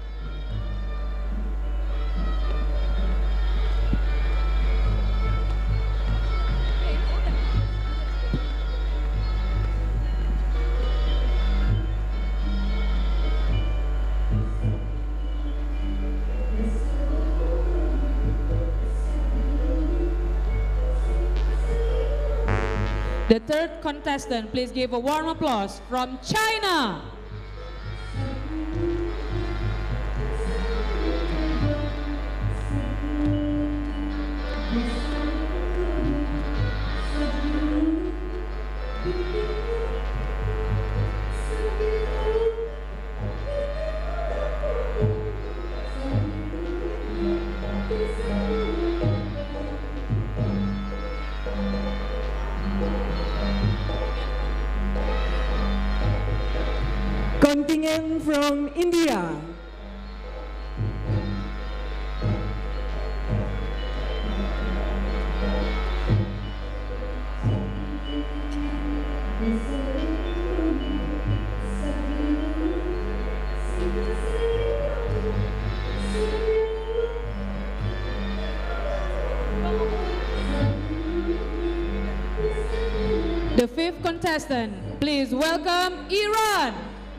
The third contestant, please give a warm applause, from China. Kontingen from India. The fifth contestant, please welcome Iran.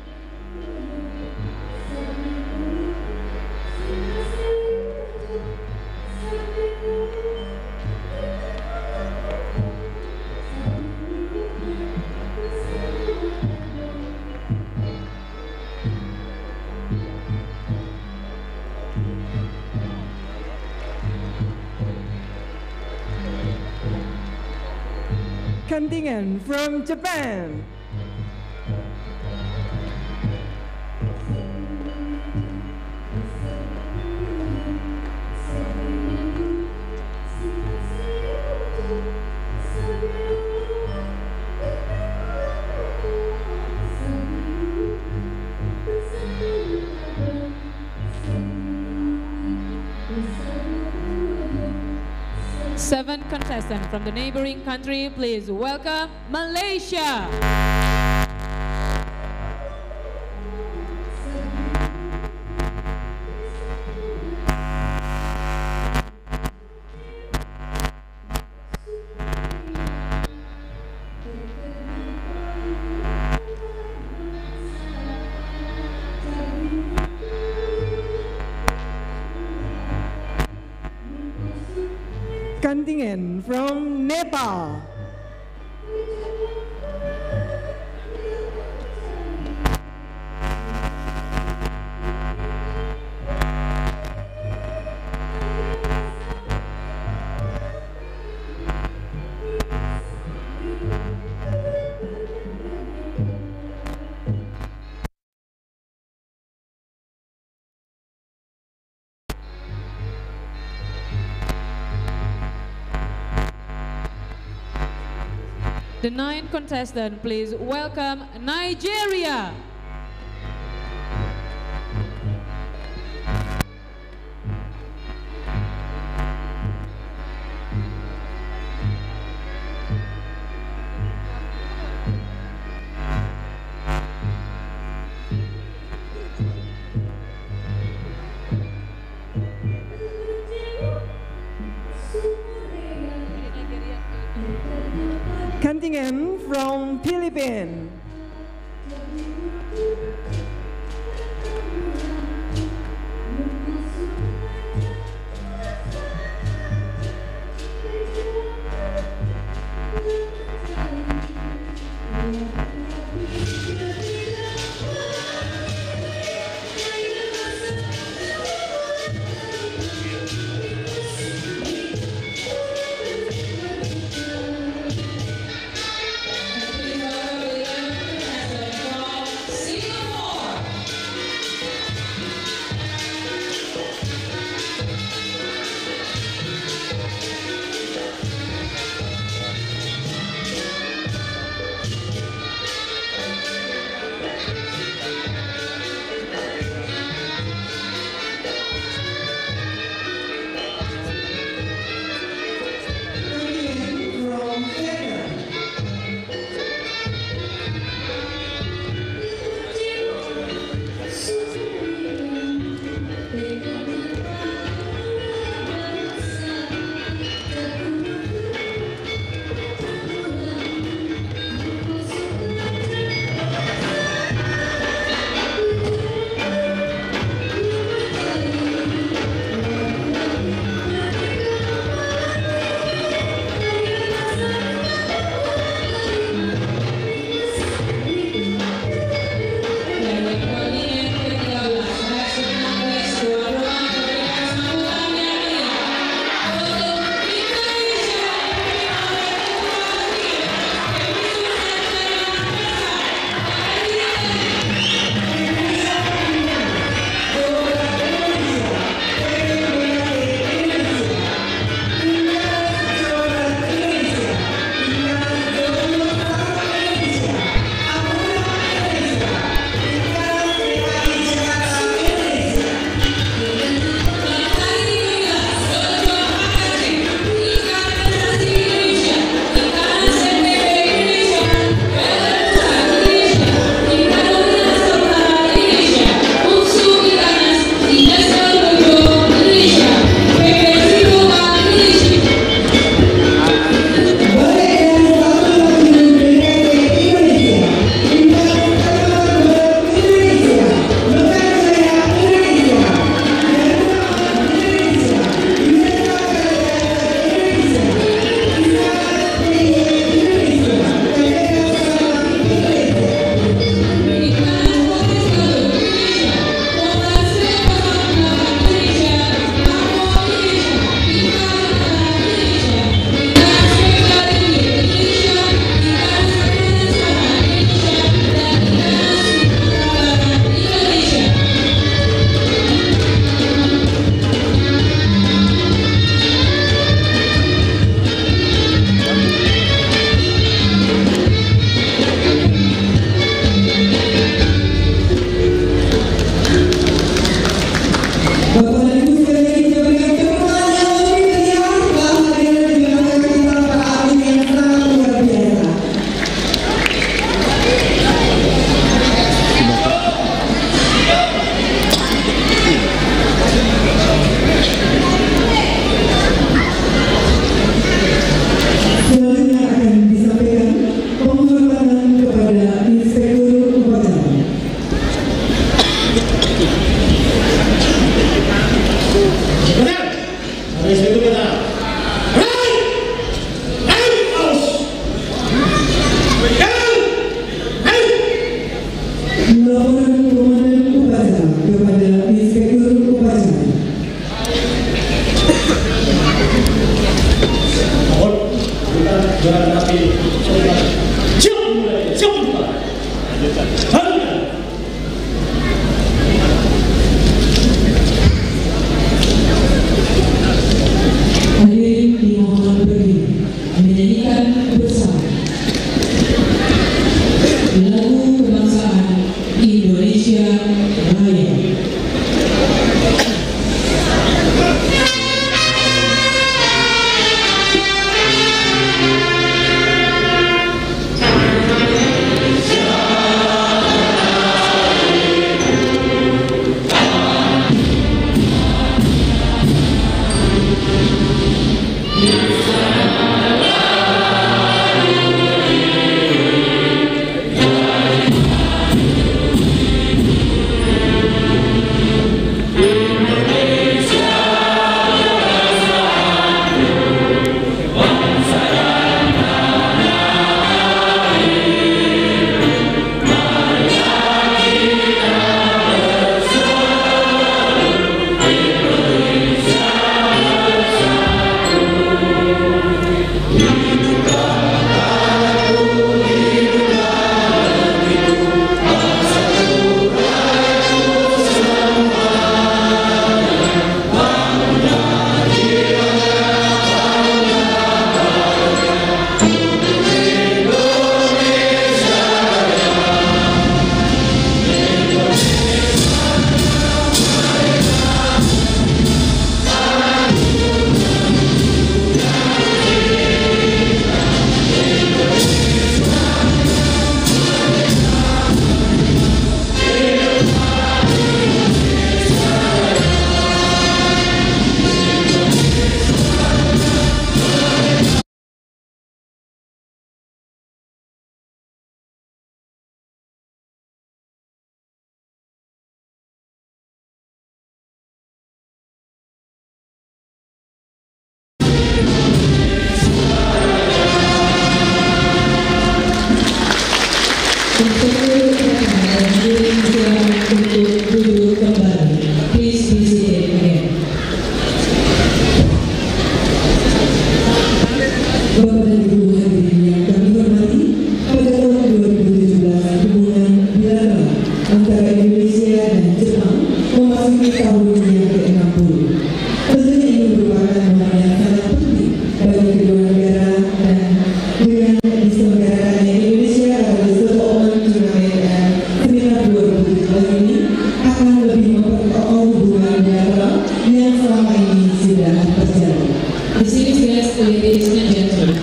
Kontingen from Japan. Seventh contestant from the neighboring country, please welcome Malaysia. contingent from Nepal. The ninth contestant, please welcome Nigeria. Contingent from Philippines.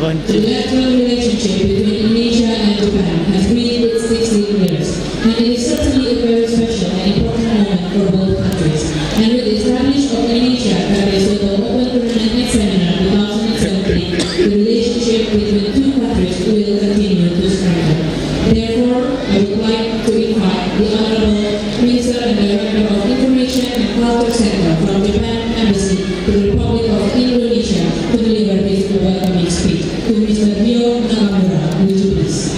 The bilateral relationship between Indonesia and Japan has reached its 16 years, and it is certainly a very special and important moment for both countries. And with the establishment of Indonesia Karate Soto Open Tournament next seminar 2017, the relationship between the two countries will continue to strengthen. Therefore, I would like to invite the Honorable Minister and Director of Information and Culture Center from Japan Embassy to the Republic of Indonesia to deliver his welcoming speech. To Mr. Ryo Nakamura, would you please?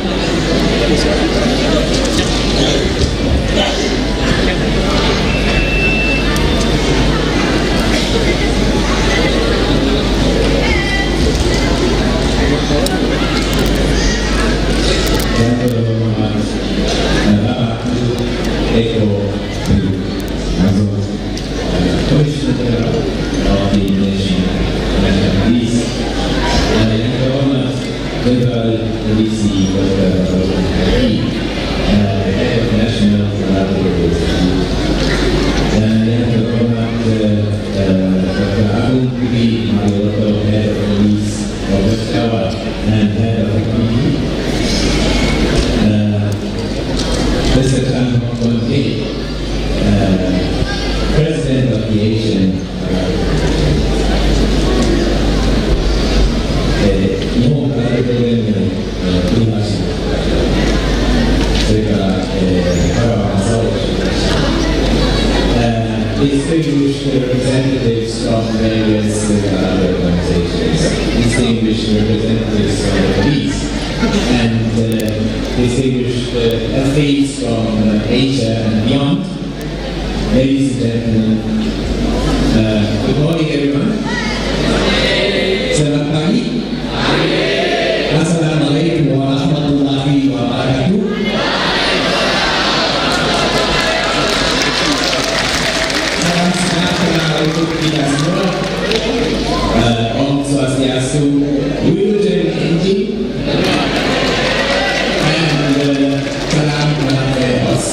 President of the Asian distinguished representatives from various other organizations, distinguished representatives from the police, and distinguished athletes from Asia and beyond. Ladies and gentlemen, good morning everyone. Selamat pagi. Assalamualaikum warahmatullahi wabarakatuh. Salam sejahtera untuk kita semua. Om Swastiastu, Wilujeng Inji, and Salam Namaste.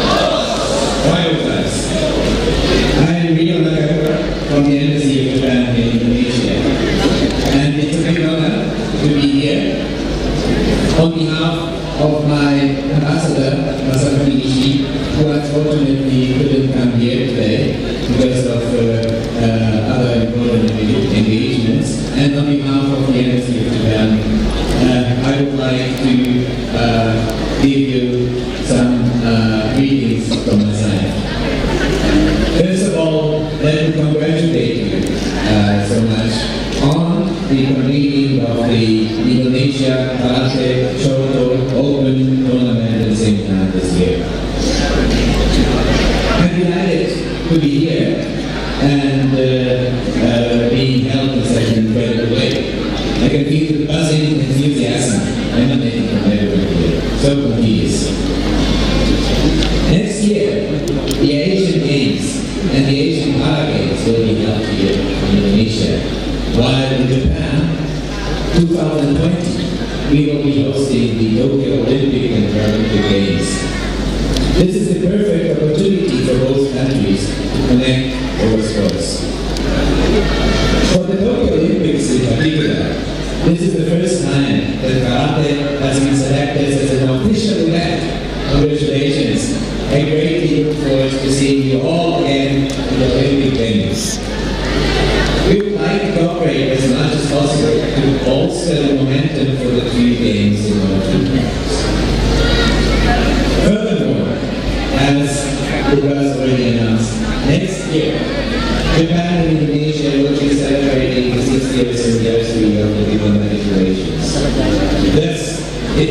I am Ryo Nakamura from the Embassy of Japan in Indonesia, and it's a big honor to be here on behalf of my ambassador, Masafumi Ishii, who unfortunately couldn't come here today because of other important engagements, and on behalf of the Embassy of Japan, I would like to give you some greetings from my side. First of all, let me congratulate you so much on the convening of the Indonesia Karate Soto Open Tournament in Singapore this year. I'm delighted to be here and being held in such an incredible way. I can feel the buzzing enthusiasm emanating from everyone here. So contagious. Next year, the Asian Games and the Asian Para Games will be held here in Indonesia, while in Japan, 2020, we will be hosting the Tokyo Olympic and Paralympic Games. This is the perfect opportunity for both countries to connect over sports. For the Tokyo Olympics in particular, this is the first time that karate has been selected as an official event. Congratulations. I greatly look forward to seeing you all again in the Olympic Games. We would like to cooperate as much as possible to bolster the momentum for the 3 games in our 2 countries. Furthermore, as it was already announced, next year, Japan and Indonesia will be celebrating the 60th anniversary of the diplomatic relations. Thus, it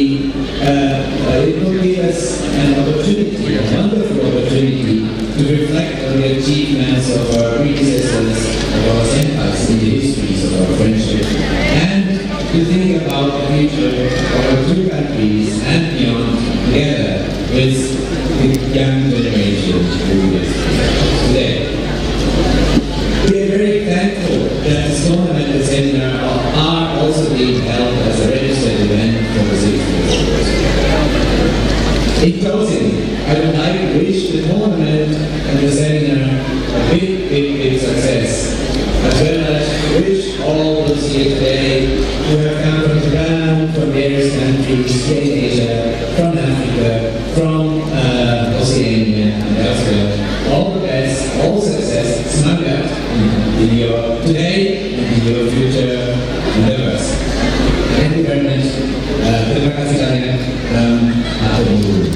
will give us an opportunity, a wonderful opportunity, to reflect on the achievements of our predecessors, of our senpais in the histories of our friendship, and to think about the future of our 2 countries and beyond, together with the young generation who is today. We are very thankful that this tournament and seminar are also being held as a registered event for the 60th anniversary. In closing, I would like to wish the tournament and the seminar a big success, as well as wish all the those here today who have come from Sudan, from various countries in Asia, from Africa, from Oceania and elsewhere. All the best, all success, semangat in your today and in your future endeavors. Thank you very much. Terima kasih banyak. Atur dulu.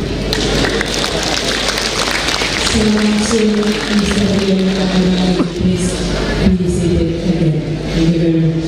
Terima kasih, Mr. William. Please be seated again. Thank you very much.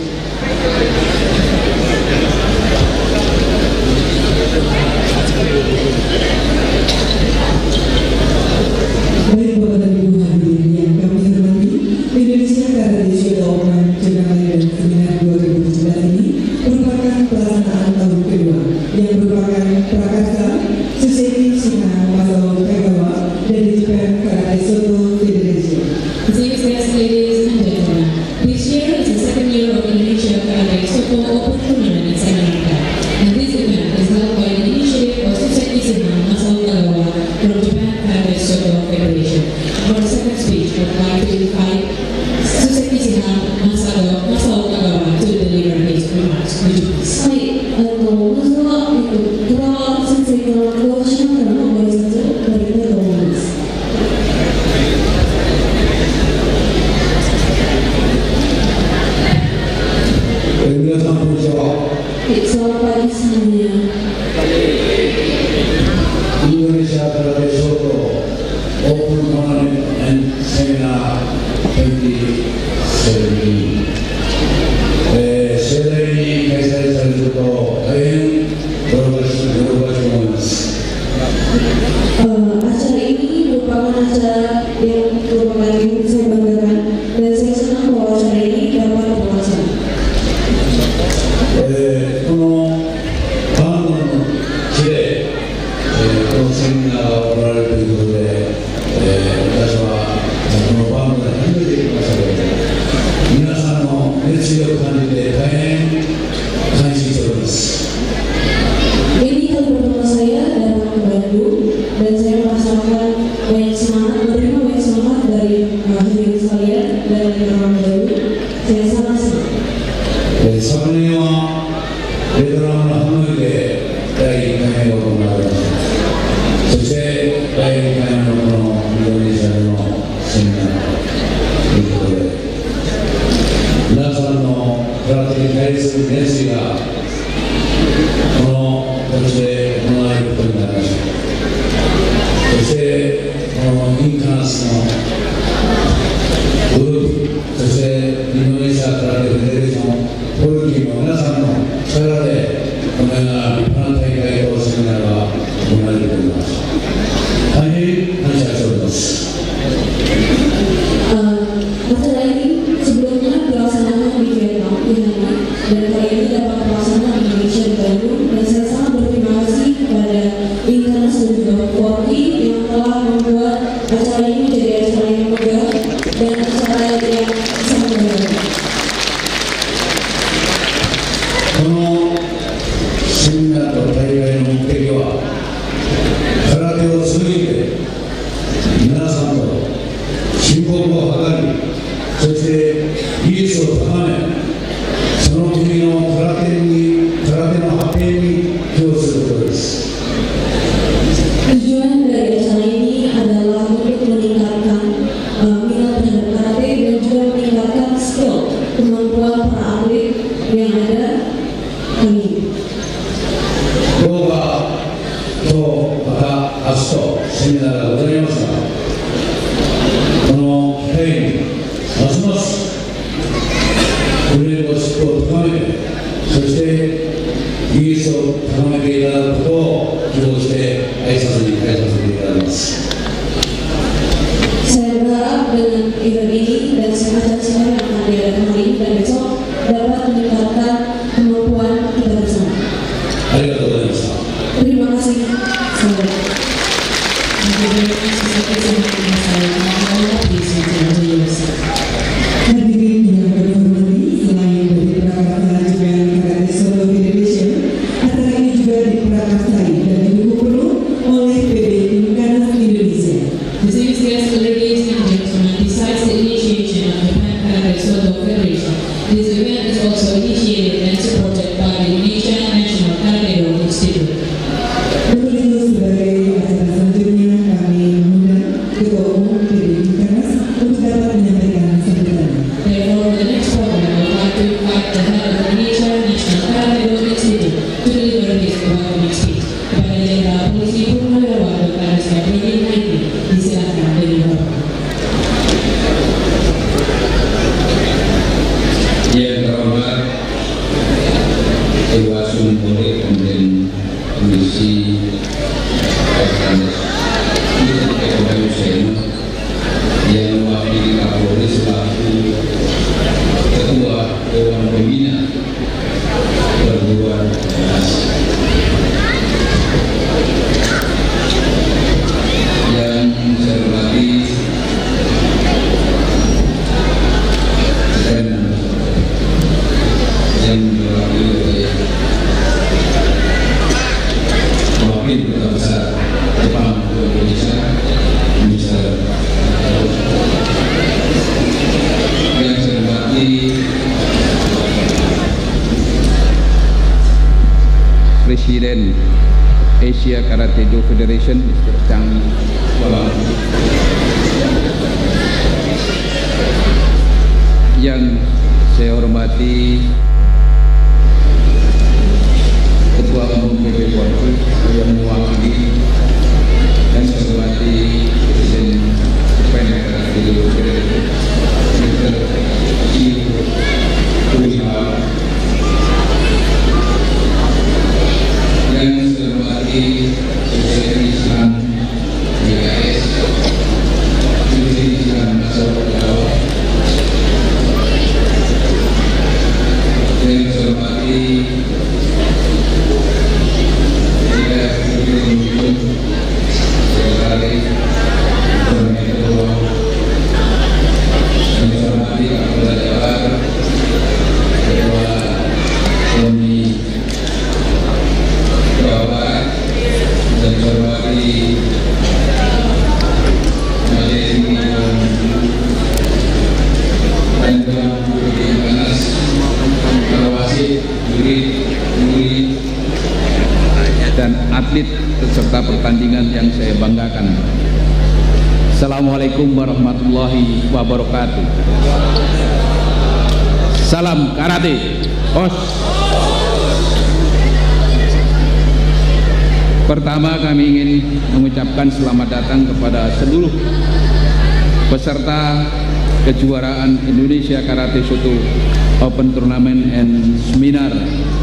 Baik Bapak dan Ibu hadirin yang kami hormati, Indonesia Karate Shoto Open Turnamen dan Seminar 2017 ini merupakan pelaksanaan tahun kedua yang merupakan prakarsa Suzuki Shihan Masao Kagawa dari Japan Karate Shoto Federation. Distinguished ladies and gentlemen, this year is the second year of Indonesia Karate Shoto Open Tournament in Sri and this event is held by the initiative of Suzuki Shihan Masao Kagawa from Japan Karate Shoto Federation. For the second speech, I would like to invite Suzuki Shihan Masao Kagawa to deliver his remarks. Would you please? まずは、戸田先生から戸田市からのご挨拶をいただきたいと思います。 皆さんこんにちは。 Selamat pagi semuanya. Indonesia Karate Shoto Open Tournament and Seminar 2017。盛大に開催されることを大変喜ばしく思います。 Acara ini merupakan acara yang saya banggakan dan saya senang bahwa acara ini dapat berlangsung. このバンドの地で、このセミナーが行われるということで、私はこのバンドで初めて来ましたけれども、皆さんの熱意を感じて大変感心しております。 Ini kali pertama saya datang ke Bandung dan saya merasakan banyak semangat, menerima banyak semangat dari hadirin sekalian dan orang Bandung. Saya sangat senang. 昨年はベトナムのハノイで第1回目が行われました。そして第2回目のこのインドネシアでのセミナーということで、皆さんの空手に対する熱意がこの土地で行われることになりました。そしてこのインカナスのグループ、そしてインドネシア空手フェデレーションポルキーの皆さんの力でこのような立派な大会とセミナーが行われております。大変感謝しております。 Acara ini sebelumnya dilaksanakan di Vietnam, di Hanoi, dan kali ini dapat terlaksana di Indonesia di Bandung, dan saya sangat berterima kasih kepada Inkanas dan juga Forky yang telah membuat acara ini menjadi acara yang megah dan acara yang sangat menarik. このセミナーと大会の目的は空手を通じて皆さんと親睦を図り、そして技術を高め、その国の空手の発展に寄与することです。 Tujuan dari acara ini adalah untuk meningkatkan minat terhadap karate dan juga meningkatkan skill kemampuan para atlet yang ada kali ini. 動画とまた明日とセミナーがございますが、この機会にますます訓練の質を高めて、そして技術を高めていただくことを希望して挨拶に変えさせていただきます。 Saya berharap dengan event ini dan acara-acara yang akan diadakan hari ini dan besok dapat meningkatkan kemampuan kita bersama. ありがとうございました。 Terima kasih. Hadirin yang berhormati, selain dari Prakarsa Japan Karate Shoto Federation, acara ini juga diprakarsai dan didukung penuh oleh PB Inkanas Indonesia. Distinguished guests, ladies and gentlemen, besides the Federation, Mr. Chang Walang, yang saya hormati Ketua Umum PB Polri yang mewakili, dan saya hormati Presiden PNR Mr. Ibu Kuliha, yang saya hormati Presiden Islam PKS, Presiden Islam Masyarakat Jawa, yang saya hormati dan atlet peserta pertandingan yang saya banggakan. Assalamualaikum warahmatullahi wabarakatuh. Salam karate. Os. Pertama, kami ingin mengucapkan selamat datang kepada seluruh peserta kejuaraan Indonesia Karate Soto Open Tournament and Seminar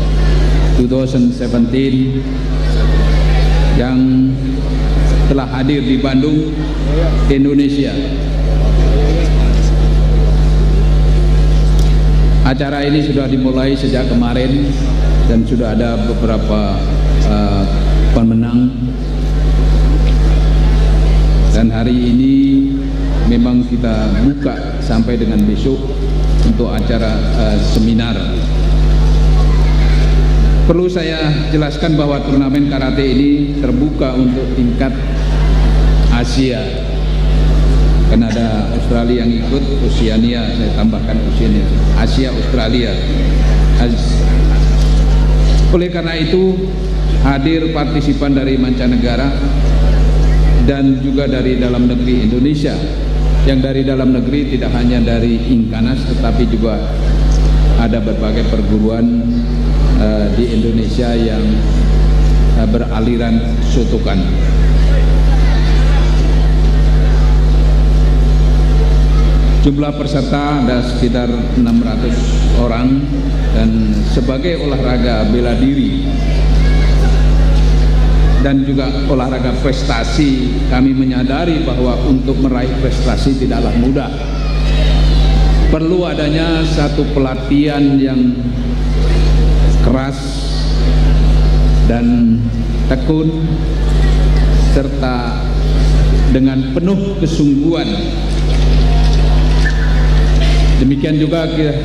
2017 yang telah hadir di Bandung, Indonesia. Acara ini sudah dimulai sejak kemarin dan sudah ada beberapa pemenang, dan hari ini memang kita buka sampai dengan besok untuk acara seminar. Perlu saya jelaskan bahwa turnamen karate ini terbuka untuk tingkat Asia. Kan ada Australia yang ikut, Oceania, saya tambahkan Oceania, Asia, Australia. Oleh karena itu hadir partisipan dari mancanegara dan juga dari dalam negeri Indonesia. Yang dari dalam negeri tidak hanya dari Inkanas, tetapi juga ada berbagai perguruan di Indonesia yang beraliran Shotokan. Jumlah peserta ada sekitar 600 orang, dan sebagai olahraga bela diri dan juga olahraga prestasi, kami menyadari bahwa untuk meraih prestasi tidaklah mudah. Perlu adanya satu pelatihan yang keras dan tekun, serta dengan penuh kesungguhan. Demikian juga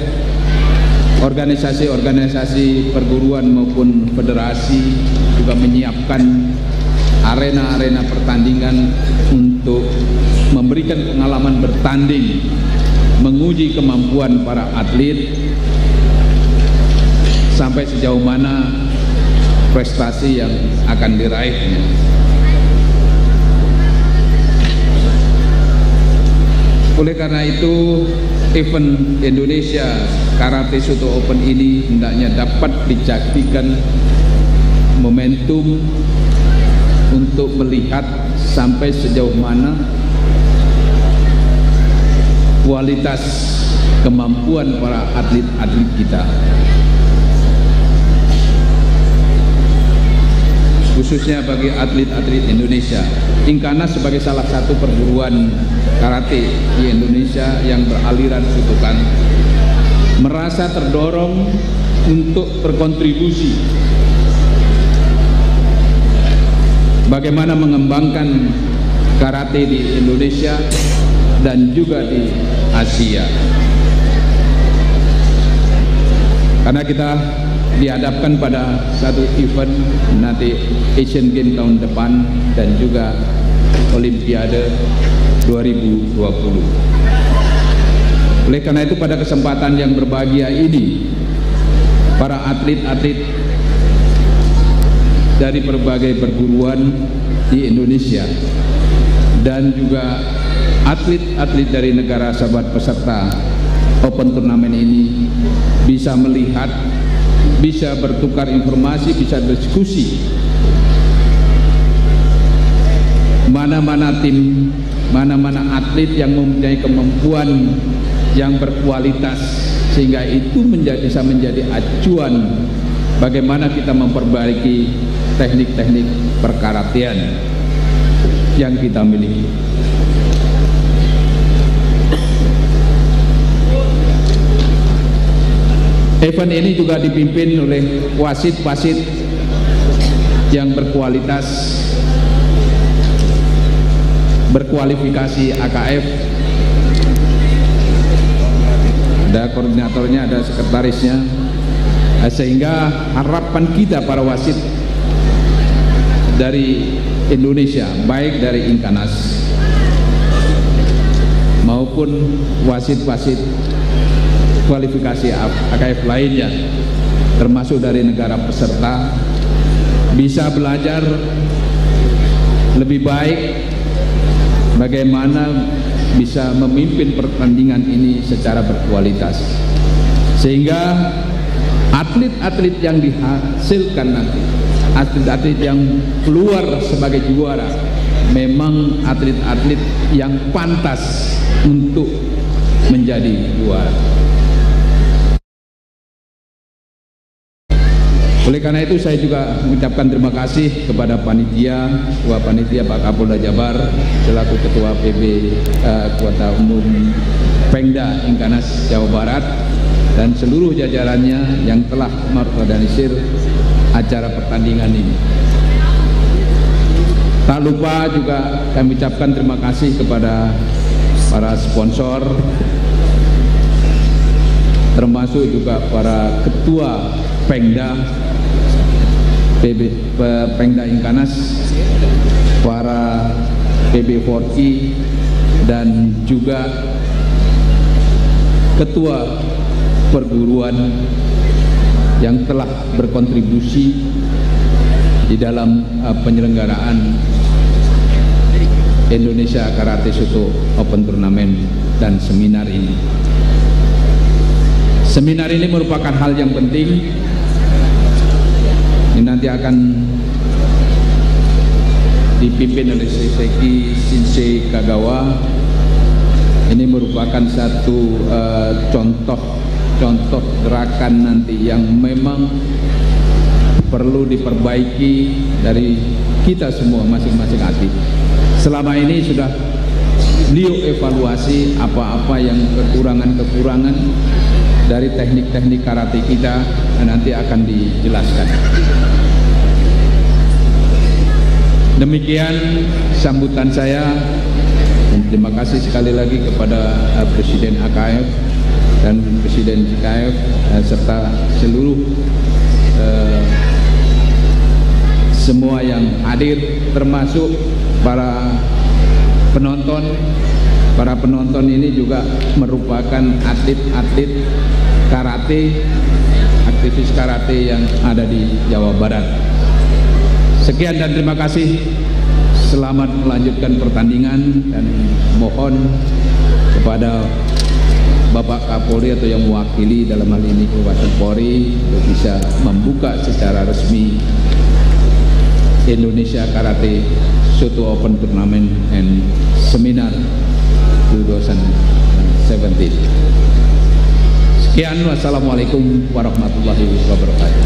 organisasi-organisasi perguruan maupun federasi juga menyiapkan arena-arena pertandingan untuk memberikan pengalaman bertanding, menguji kemampuan para atlet sampai sejauh mana prestasi yang akan diraihnya. Oleh karena itu, event Indonesia Karate Soto Open ini hendaknya dapat dijadikan momentum untuk melihat sampai sejauh mana kualitas kemampuan para atlet-atlet kita, khususnya bagi atlet-atlet Indonesia. Inkanas sebagai salah satu perguruan karate di Indonesia yang beraliran Shotokan merasa terdorong untuk berkontribusi bagaimana mengembangkan karate di Indonesia dan juga di Asia. Karena kita dihadapkan pada satu event nanti Asian Games tahun depan dan juga Olimpiade 2020. Oleh karena itu, pada kesempatan yang berbahagia ini, para atlet-atlet dari berbagai perguruan di Indonesia, dan juga atlet-atlet dari negara sahabat peserta Open Turnamen ini bisa melihat, bisa bertukar informasi, bisa diskusi mana-mana tim, mana-mana atlet yang mempunyai kemampuan yang berkualitas, sehingga itu bisa menjadi acuan bagaimana kita memperbaiki teknik-teknik perkaratean yang kita miliki. Event ini juga dipimpin oleh wasit-wasit yang berkualitas, berkualifikasi AKF. Ada koordinatornya, ada sekretarisnya, sehingga harapan kita para wasit dari Indonesia, baik dari Inkanas maupun wasit-wasit kualifikasi AKF lainnya, termasuk dari negara peserta, bisa belajar lebih baik bagaimana bisa memimpin pertandingan ini secara berkualitas, sehingga atlet-atlet yang dihasilkan nanti, atlet-atlet yang keluar sebagai juara, memang atlet-atlet yang pantas untuk menjadi juara. Oleh karena itu saya juga mengucapkan terima kasih kepada panitia, Ketua Panitia Pak Kapolda Jabar selaku Ketua PB Kuota Umum Pengda Inkanas Jawa Barat dan seluruh jajarannya yang telah mengorganisir acara pertandingan ini. Tak lupa juga kami ucapkan terima kasih kepada para sponsor, termasuk juga para ketua Pengda Pengda Inkanas, para PB4I, dan juga ketua perguruan yang telah berkontribusi di dalam penyelenggaraan Indonesia Karate Soto Open Turnamen dan seminar ini. Seminar ini merupakan hal yang penting. Ini nanti akan dipimpin oleh Seki Shinsei Kagawa. Ini merupakan satu contoh gerakan nanti yang memang perlu diperbaiki dari kita semua masing-masing atlet. Selama ini sudah beliau evaluasi apa-apa yang kekurangan-kekurangan dari teknik-teknik karate kita, nanti akan dijelaskan. Demikian sambutan saya. Terima kasih sekali lagi kepada Presiden AKF dan Presiden JKF serta seluruh semua yang hadir, termasuk para penonton. Para penonton ini juga merupakan atlet-atlet karate, aktivis karate yang ada di Jawa Barat. Sekian dan terima kasih. Selamat melanjutkan pertandingan, dan mohon kepada Bapak Kapolri atau yang mewakili dalam hal ini Kabupaten Polri untuk bisa membuka secara resmi Indonesia Karate Soto Open Tournament and Seminar 2017. Sekian, wassalamualaikum warahmatullahi wabarakatuh.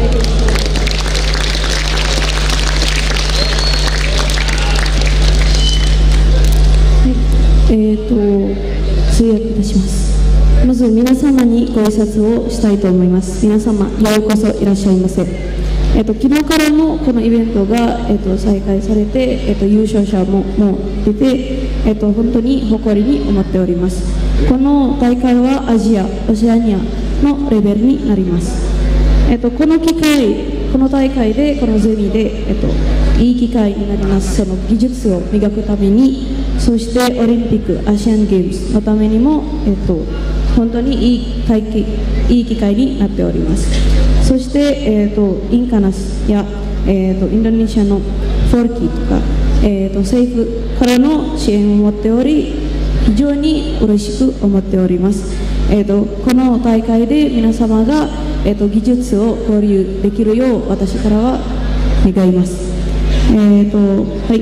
通訳いたします。まず皆様にご挨拶をしたいと思います。皆様、ようこそいらっしゃいませ。昨日からのこのイベントが、再開されて、優勝者も出て、本当に誇りに思っております。この大会はアジア、オセアニアのレベルになります。この機会、この大会で、このゼミで、いい機会になります。その技術を磨くために、そしてオリンピック、アジアンゲームズのためにも、本当にいい機会になっております。そして、インカナスやインドネシアのフォルキーとか、政府からの支援を持っており、非常に嬉しく思っております。この大会で皆様が、技術を交流できるよう私からは願います。はい、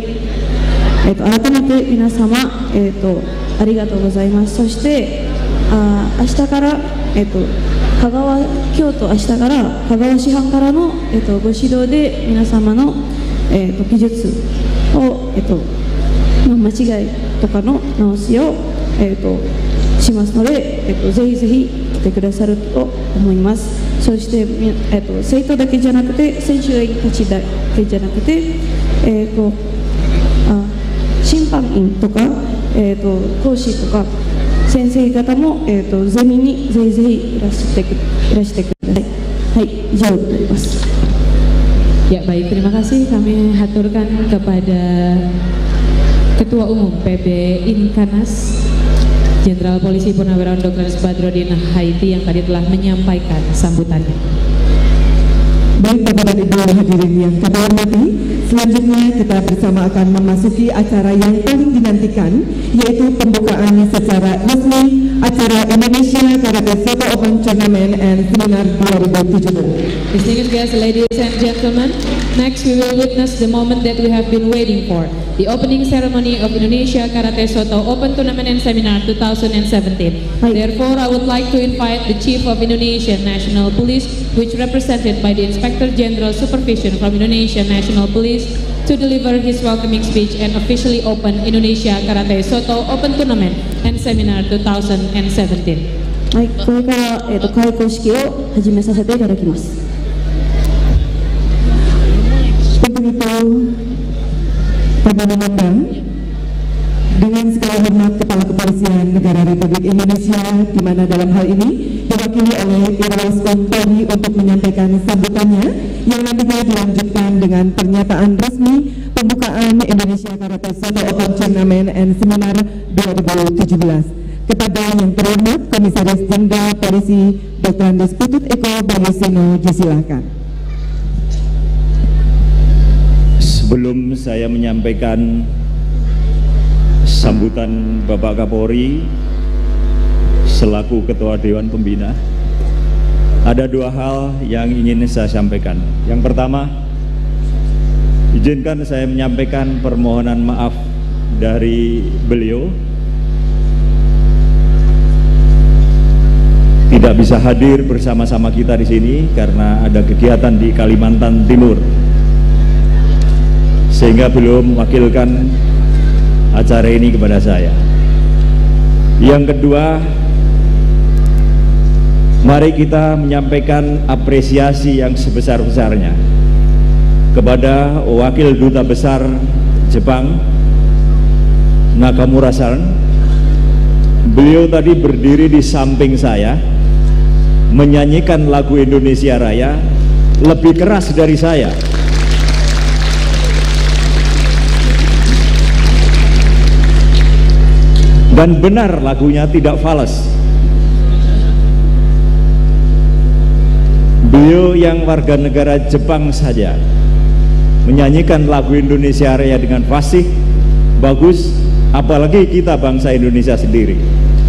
改めて皆様、ありがとうございます。そして明日から、今日と明日から香川市販からの、ご指導で皆様の、技術を、間違いとかの直しを、しますので、ぜひぜひ来てくださると思います。そして、生徒だけじゃなくて選手たちだけじゃなくて、審判員とか、講師とか先生方も、ゼミにぜひぜひいらしてください。はい、以上になります。 Ya baik, terima kasih kami haturkan kepada Ketua Umum PB Inkanas Jenderal Polisi Purnawirawan Dr. Badrodin Haiti yang tadi telah menyampaikan sambutannya. Baik Bapak dan Ibu hadirin yang kami hormati, selanjutnya kita bersama akan memasuki acara yang paling dinantikan, yaitu pembukaan secara resmi acara Indonesia Karate Soto Open Tournament and Seminar 2017. Distinguished guests, ladies and gentlemen, next we will witness the moment that we have been waiting for, the opening ceremony of Indonesia Karate Soto Open Tournament and Seminar 2017. Therefore, I would like to invite the Chief of Indonesian National Police, which represented by the Inspector General Supervision from Indonesian National Police, to deliver his welcoming speech and officially open Indonesia Karate Soto Open Tournament and Seminar 2017. はい、これから、開講式を始めさせていただきます。 Untuk itu, kami mengundang dengan segala hormat Kepala Kepolisian Negara Republik Indonesia, di mana dalam hal ini diwakili oleh Irwaskon Polri untuk menyampaikan sambutannya yang nantinya dilanjutkan dengan pernyataan resmi pembukaan Indonesia Karate Soto Open Tournament and Seminar 2017. Kepada yang terhormat Komisaris Jenderal Polisi Dr. Andes Putut Eko Bayusino, disilakan. Sebelum saya menyampaikan sambutan Bapak Kapolri selaku Ketua Dewan Pembina, ada dua hal yang ingin saya sampaikan. Yang pertama, izinkan saya menyampaikan permohonan maaf dari beliau tidak bisa hadir bersama-sama kita di sini karena ada kegiatan di Kalimantan Timur, sehingga beliau mewakilkan acara ini kepada saya. Yang kedua, mari kita menyampaikan apresiasi yang sebesar-besarnya kepada Wakil Duta Besar Jepang, Nakamura-san. Beliau tadi berdiri di samping saya, menyanyikan lagu Indonesia Raya lebih keras dari saya. Dan benar lagunya tidak fals. Beliau yang warga negara Jepang saja menyanyikan lagu Indonesia Raya dengan fasih, bagus, apalagi kita bangsa Indonesia sendiri.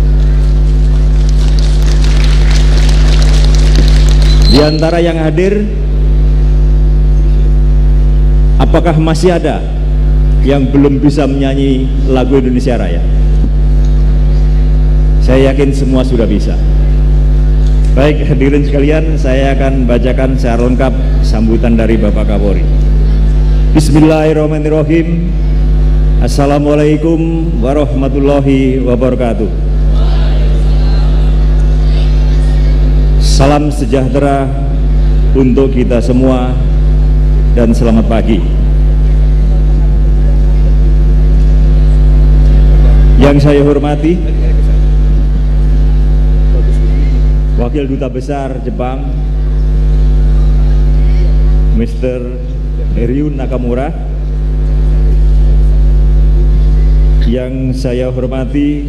Di antara yang hadir, apakah masih ada yang belum bisa menyanyi lagu Indonesia Raya? Saya yakin semua sudah bisa. Baik, hadirin sekalian, saya akan bacakan secara lengkap sambutan dari Bapak Kapolri. Bismillahirrahmanirrahim. Assalamualaikum warahmatullahi wabarakatuh. Salam sejahtera untuk kita semua dan selamat pagi. Yang saya hormati Wakil Duta Besar Jepang, Mr. Ryun Nakamura. Yang saya hormati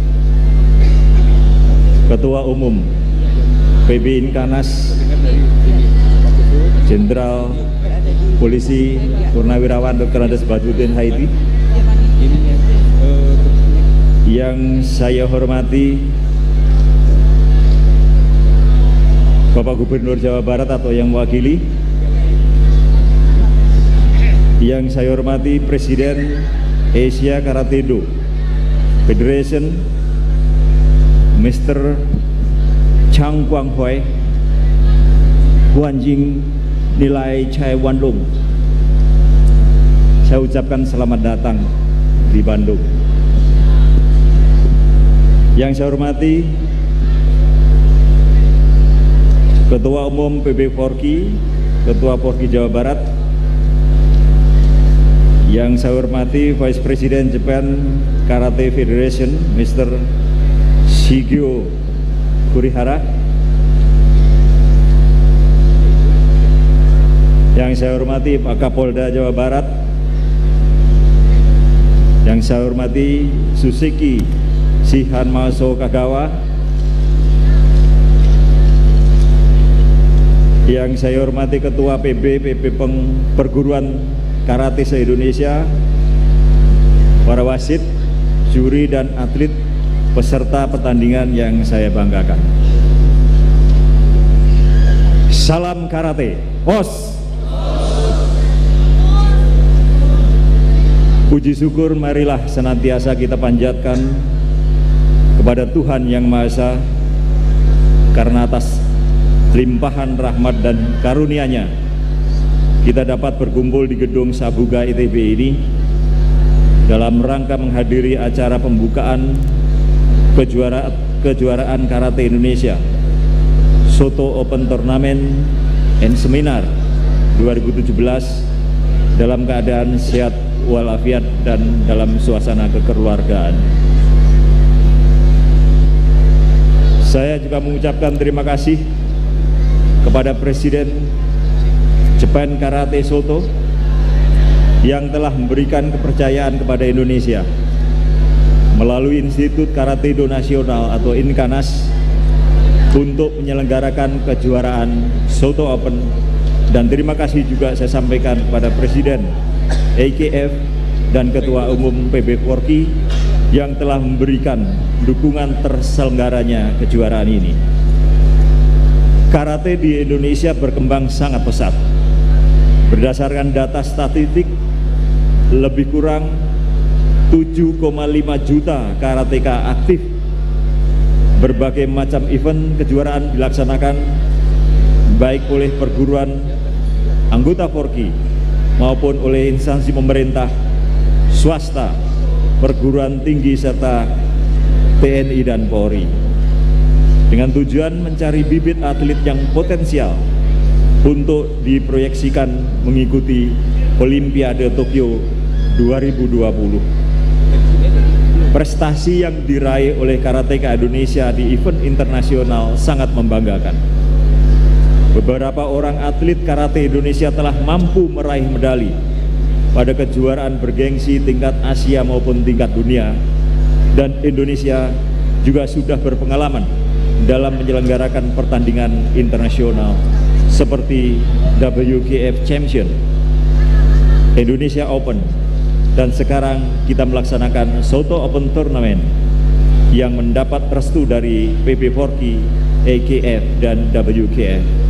Ketua Umum PB Inkanas Jenderal Polisi Purnawirawan Dr. Andes Badruddin Haiti, yang saya hormati Bapak Gubernur Jawa Barat atau yang mewakili, yang saya hormati Presiden Asia Karate Do Federation Mr. Chang Guang Hoi, Huanjing Nilai Chai Wanlong. Saya ucapkan selamat datang di Bandung. Yang saya hormati Ketua Umum PB Forki, Ketua Forki Jawa Barat. Yang saya hormati Vice President Japan Karate Federation Mr. Shigeo Kurihara. Yang saya hormati Pak Kapolda Jawa Barat. Yang saya hormati Suseki Shihan Maso Kagawa. Yang saya hormati Ketua PB Perguruan Karate se-Indonesia, para wasit, juri dan atlet peserta pertandingan yang saya banggakan. Salam karate, os. Puji syukur marilah senantiasa kita panjatkan kepada Tuhan Yang Maha Esa, karena atas limpahan rahmat dan karunia-Nya kita dapat berkumpul di gedung Sabuga ITB ini dalam rangka menghadiri acara pembukaan kejuaraan Karate Indonesia Soto Open Tournament and Seminar 2017 dalam keadaan sehat walafiat dan dalam suasana kekeluargaan. Saya juga mengucapkan terima kasih kepada Presiden Japan Karate Soto yang telah memberikan kepercayaan kepada Indonesia melalui Institut Karate Do Nasional atau INKANAS untuk menyelenggarakan kejuaraan Soto Open. Dan terima kasih juga saya sampaikan kepada Presiden AKF dan Ketua Umum PB Forki yang telah memberikan dukungan terselenggaranya kejuaraan ini. Karate di Indonesia berkembang sangat pesat. Berdasarkan data statistik, lebih kurang 7,5 juta karateka aktif. Berbagai macam event kejuaraan dilaksanakan baik oleh perguruan anggota Forki maupun oleh instansi pemerintah, swasta, perguruan tinggi serta TNI dan Polri, dengan tujuan mencari bibit atlet yang potensial untuk diproyeksikan mengikuti Olimpiade Tokyo 2020. Prestasi yang diraih oleh karateka Indonesia di event internasional sangat membanggakan. Beberapa orang atlet karate Indonesia telah mampu meraih medali pada kejuaraan bergengsi tingkat Asia maupun tingkat dunia, dan Indonesia juga sudah berpengalaman dalam menyelenggarakan pertandingan internasional seperti WKF Champion, Indonesia Open, dan sekarang kita melaksanakan Soto Open Tournament yang mendapat restu dari PB Forki, AKF, dan WKF.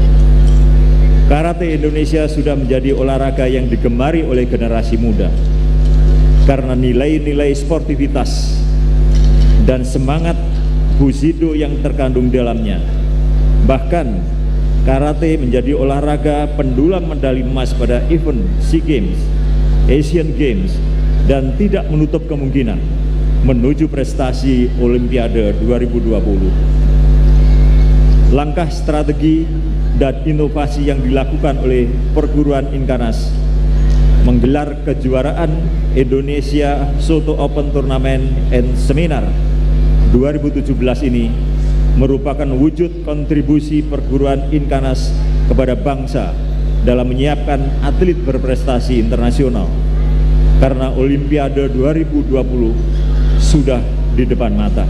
Karate Indonesia sudah menjadi olahraga yang digemari oleh generasi muda karena nilai-nilai sportivitas dan semangat Bushido yang terkandung dalamnya. Bahkan karate menjadi olahraga pendulang medali emas pada event SEA Games, Asian Games, dan tidak menutup kemungkinan menuju prestasi Olimpiade 2020. Langkah strategi dan inovasi yang dilakukan oleh perguruan INKANAS menggelar kejuaraan Indonesia Soto Open Tournament and Seminar 2017 ini merupakan wujud kontribusi perguruan INKANAS kepada bangsa dalam menyiapkan atlet berprestasi internasional, karena Olimpiade 2020 sudah di depan mata.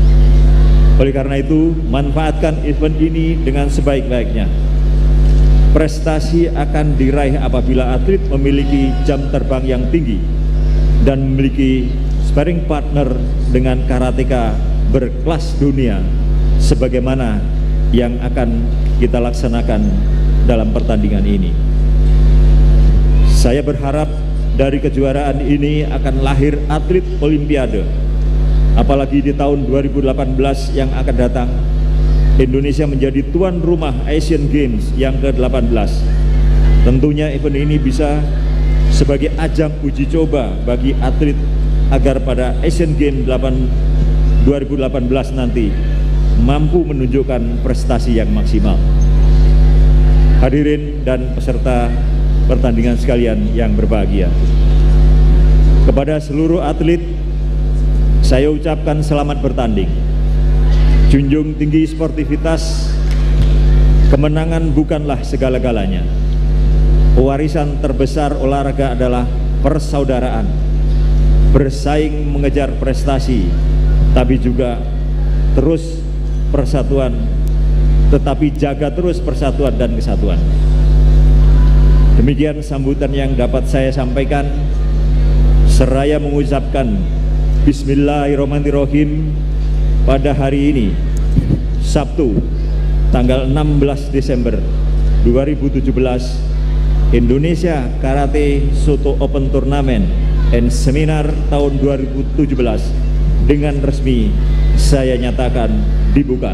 Oleh karena itu, manfaatkan event ini dengan sebaik-baiknya. Prestasi akan diraih apabila atlet memiliki jam terbang yang tinggi dan memiliki sparring partner dengan karateka berkelas dunia sebagaimana yang akan kita laksanakan dalam pertandingan ini. Saya berharap dari kejuaraan ini akan lahir atlet olimpiade, apalagi di tahun 2018 yang akan datang Indonesia menjadi tuan rumah Asian Games yang ke-18. Tentunya event ini bisa sebagai ajang uji coba bagi atlet agar pada Asian Games 2018 nanti mampu menunjukkan prestasi yang maksimal. Hadirin dan peserta pertandingan sekalian yang berbahagia, kepada seluruh atlet saya ucapkan selamat bertanding. Junjung tinggi sportivitas, kemenangan bukanlah segala-galanya. Warisan terbesar olahraga adalah persaudaraan, bersaing mengejar prestasi, tapi juga terus persatuan, tetapi jaga terus persatuan dan kesatuan. Demikian sambutan yang dapat saya sampaikan, seraya mengucapkan Bismillahirrahmanirrahim. Pada hari ini, Sabtu, tanggal 16 Desember 2017, Indonesia Karate Soto Open Tournament and Seminar tahun 2017 dengan resmi saya nyatakan dibuka.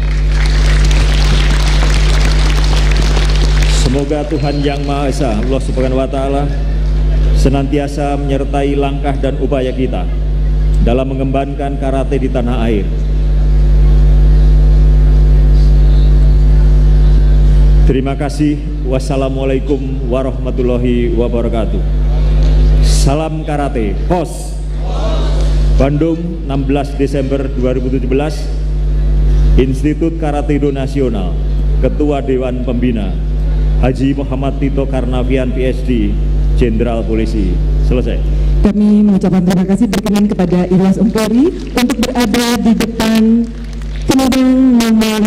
Semoga Tuhan Yang Maha Esa, Allah Subhanahu wa Ta'ala, senantiasa menyertai langkah dan upaya kita dalam mengembangkan karate di tanah air. Terima kasih. Wassalamualaikum warahmatullahi wabarakatuh. Salam karate. Pos. Bandung, 16 Desember 2017. Institut Karate-Do Nasional, Ketua Dewan Pembina Haji Muhammad Tito Karnavian PhD, Jenderal Polisi. Selesai. Kami mengucapkan terima kasih berkenan kepada Irwas Polri untuk berada di depan cabang nomor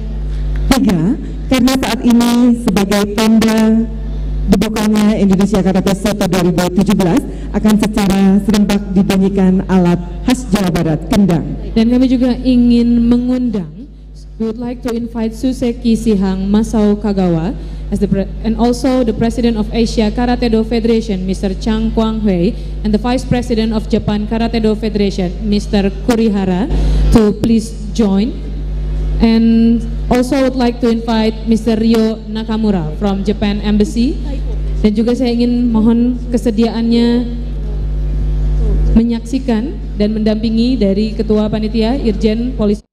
3 karena saat ini sebagai tanda dibukanya Indonesia Karate Soto 2017 akan secara serentak dibunyikan alat khas Jawa Barat, kendang. Dan kami juga ingin mengundang, we would like to invite Suseki Sihang Masao Kagawa as and also the President of Asia Karate-Do Federation, Mr. Chang Kwang-hui, and the Vice President of Japan Karate-Do Federation, Mr. Kurihara, to please join. And also I would like to invite Mr. Ryo Nakamura from Japan Embassy. Dan juga saya ingin mohon kesediaannya menyaksikan dan mendampingi dari Ketua Panitia Irjen Polisi.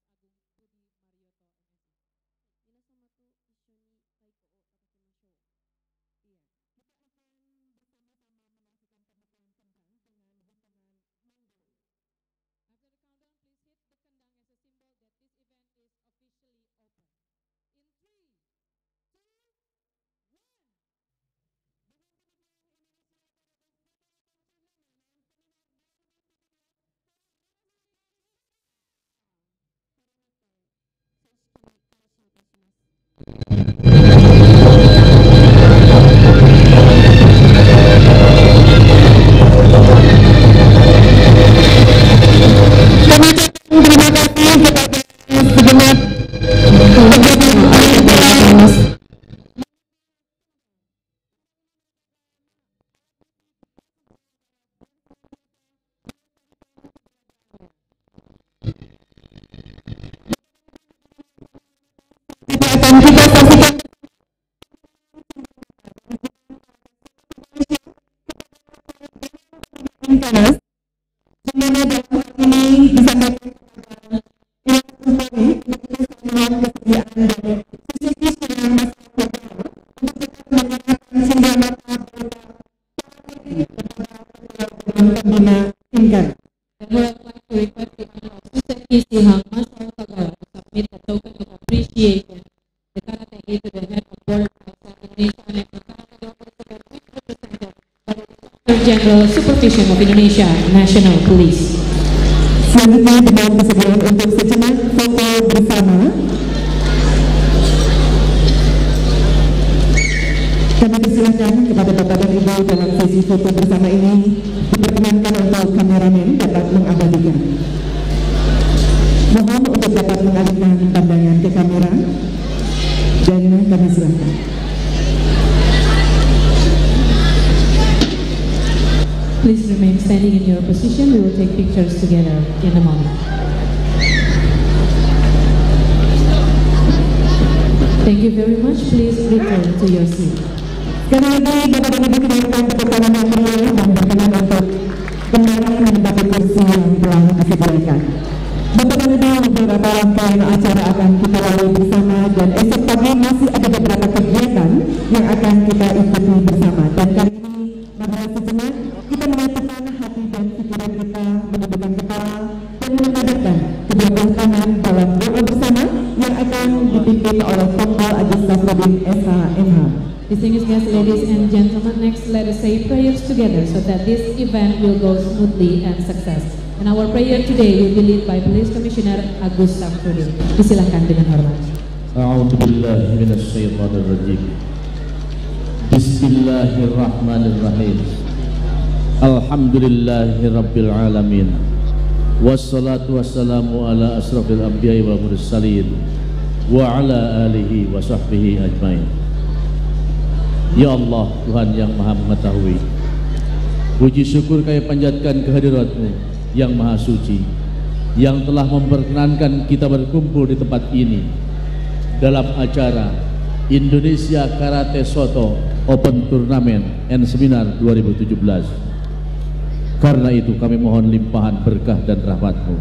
General Supervision of Indonesia National Police. Selanjutnya dengan kesediaan untuk sejenak foto bersama. foto bersama ini diperkenankan untuk kameramen dapat mengabadikan. Mohon untuk dapat mengalihkan pandangan ke kamera dan kami silakan. Please remain standing in your position. We will take pictures together in a moment. Thank you very much. Please return to your seat. Sekali lagi Bapak dan Ibu kenakan tepuk tangan yang meriah dan berkenan untuk kembali menempati kursi yang telah disediakan. Bapak dan Ibu, beberapa rangkaian acara akan kita lalui bersama dan esok pagi masih ada beberapa kegiatan yang akan kita ikuti bersama. Dan kali ini marilah sejenak kita menyatukan hati dan pikiran kita, menundukkan kepala dan menadahkan kedua belah tangan dalam doa bersama yang akan dipimpin oleh Tonggal Agus Safruddin SH.MH. Distinguished guests, ladies and gentlemen, next let us say prayers together so that this event will go smoothly and success. And our prayer today will be led by Police Commissioner Agus Safruddin. Disilahkan dengan hormat. A'udzu billahi minasy syaithanir rajim. Bismillahirrahmanirrahim. Alhamdulillahirabbil alamin. Wassalatu wassalamu ala asrafil anbiya'i wal mursalin wa ala alihi wa sahbihi ajmain. Ya Allah, Tuhan yang Maha Mengetahui, puji syukur kami panjatkan kehadirat-Mu yang Maha Suci, yang telah memperkenankan kita berkumpul di tempat ini dalam acara Indonesia Karate Soto Open Tournament and Seminar 2017. Karena itu kami mohon limpahan berkah dan rahmat-Mu.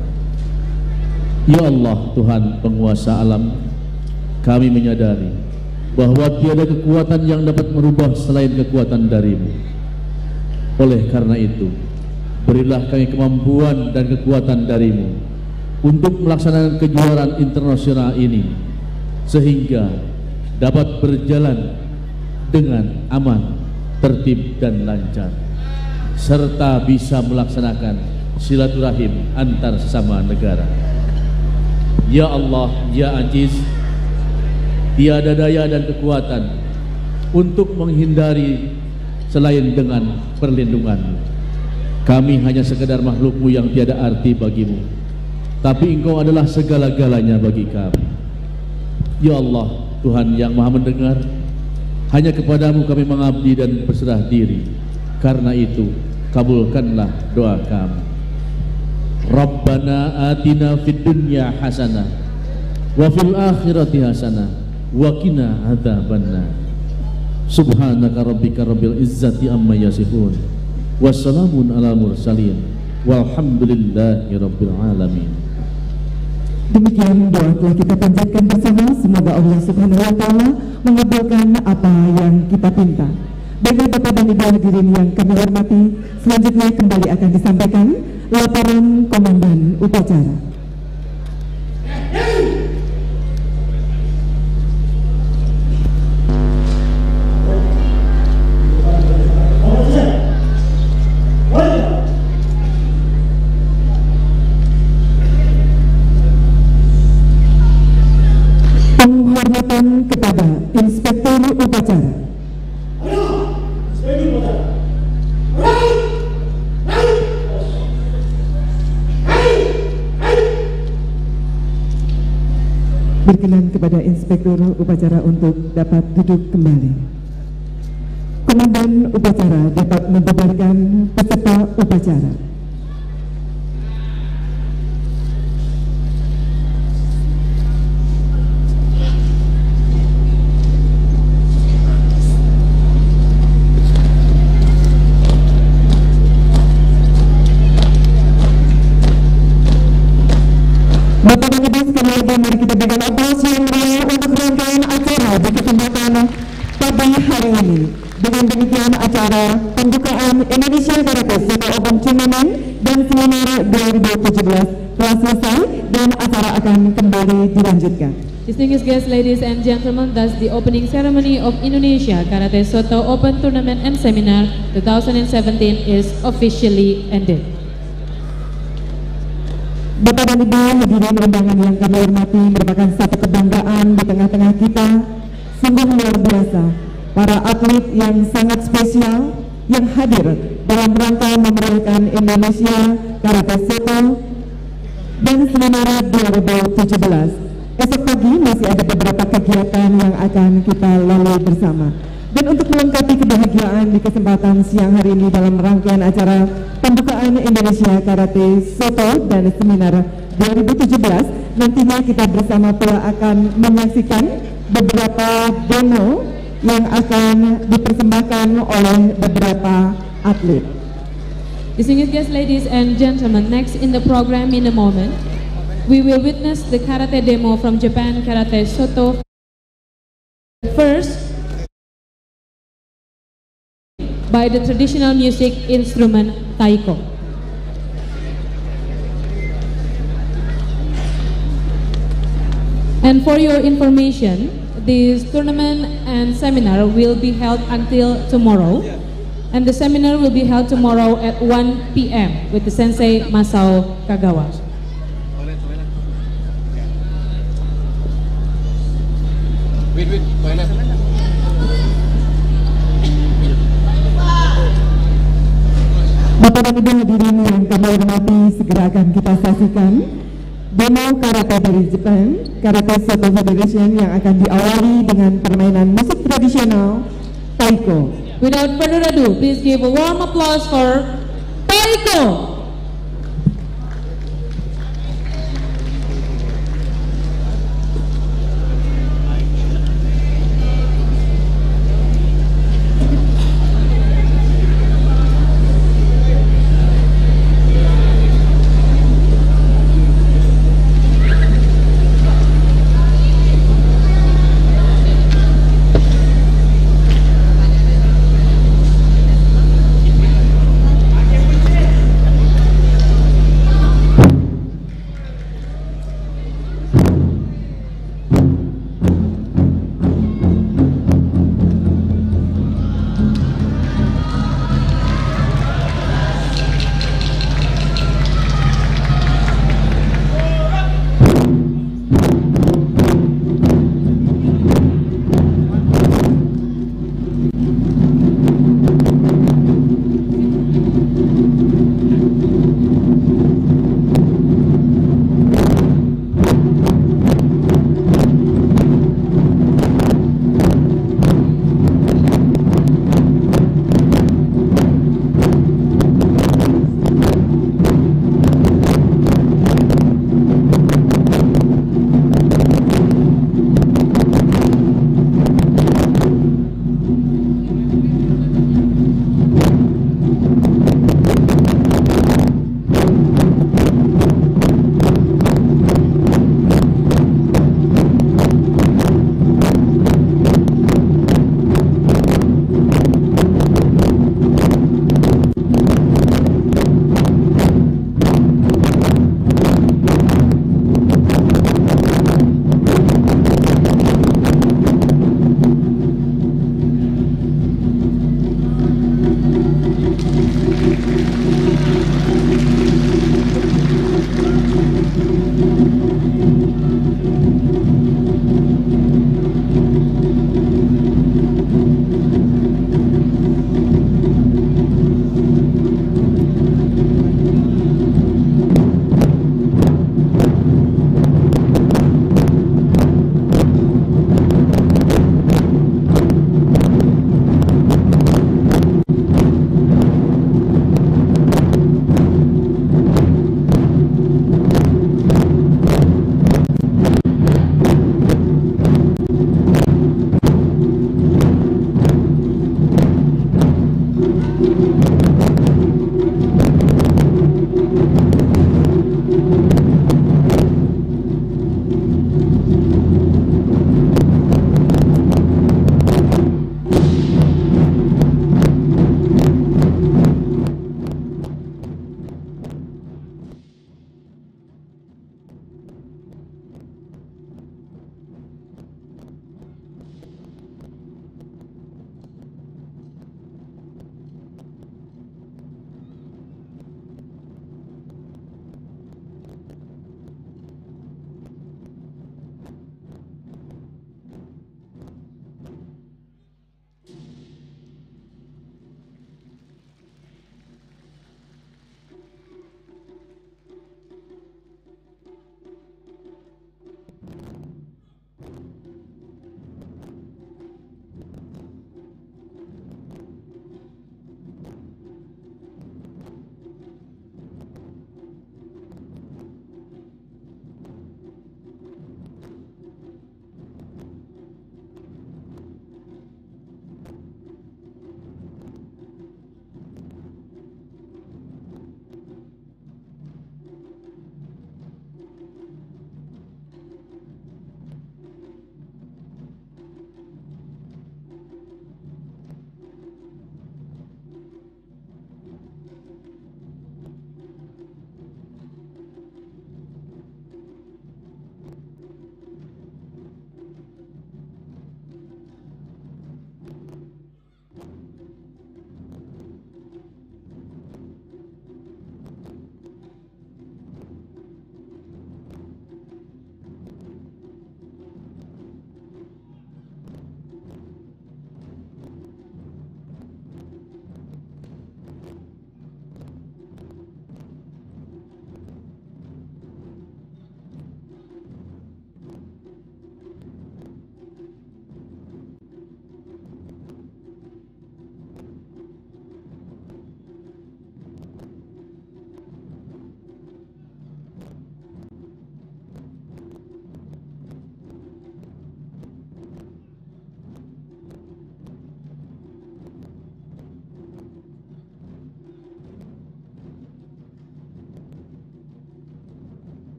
Ya Allah, Tuhan penguasa alam, kami menyadari bahwa tiada kekuatan yang dapat merubah selain kekuatan dari-Mu. Oleh karena itu, berilah kami kemampuan dan kekuatan dari-Mu untuk melaksanakan kejuaraan internasional ini, sehingga dapat berjalan dengan aman, tertib dan lancar, serta bisa melaksanakan silaturahim antar sesama negara. Ya Allah, Ya Aziz, tiada daya dan kekuatan untuk menghindari selain dengan perlindungan-Mu. Kami hanya sekedar makhluk-Mu yang tiada arti bagi-Mu, tapi Engkau adalah segala-galanya bagi kami. Ya Allah, Tuhan yang Maha Mendengar, hanya kepadamu kami mengabdi dan berserah diri. Karena itu, kabulkanlah doa kami. Rabbana atina fid dunya hasanah wa fil akhirati hasanah wa qina adzabannar. Subhanaka rabbika rabbil izzati amma yasifun. Wassalamun ala mursalin. Walhamdulillahi rabbil alamin. Demikian doa telah kita panjatkan bersama. Semoga Allah Subhanahu wa Ta'ala mengabulkan apa yang kita pinta. Baiklah Bapak dan Ibu hadirin yang kami hormati, selanjutnya kembali akan disampaikan laporan komandan upacara. Penghormatan kepada Inspektur Upacara. Berkenan kepada Inspektur Upacara untuk dapat duduk kembali. Komandan Upacara dapat membubarkan peserta upacara. Bapak dan Ibu sekali lagi mari kita berikan aplaus yang meriah untuk rangkaian acara di kesempatan pagi hari ini. Dengan demikian acara pembukaan Indonesia Karate Soto Open Tournament dan Seminar 2017 telah selesai dan acara akan kembali dilanjutkan. Distinguished guests, ladies and gentlemen, thus the opening ceremony of Indonesia Karate Soto Open Tournament and Seminar 2017 is officially ended. Bapak dan Ibu hadirin undangan yang kami hormati, merupakan satu kebanggaan di tengah-tengah kita. Sungguh luar biasa, para atlet yang sangat spesial yang hadir dalam rangka memeriahkan Indonesia Karate Soto dan Seminar 2017. Esok pagi masih ada beberapa kegiatan yang akan kita lalui bersama. Dan untuk melengkapi kebahagiaan di kesempatan siang hari ini dalam rangkaian acara pembukaan Indonesia Karate Soto dan Seminar 2017, nantinya kita bersama pula akan menyaksikan beberapa demo yang akan dipersembahkan oleh beberapa atlet. Distinguished guests, ladies and gentlemen, next in the program in a moment, we will witness the karate demo from Japan Karate Soto. First, by the traditional music instrument taiko. And for your information, this tournament and seminar will be held until tomorrow, and the seminar will be held tomorrow at 1 p.m. with the Sensei Masao Kagawa. Bapak dan Ibu hadirin yang kami hormati, segera akan kita saksikan demo karate dari Jepang, Karate Soto Federation, yang akan diawali dengan permainan musik tradisional taiko. Without further ado, please give a warm applause for taiko.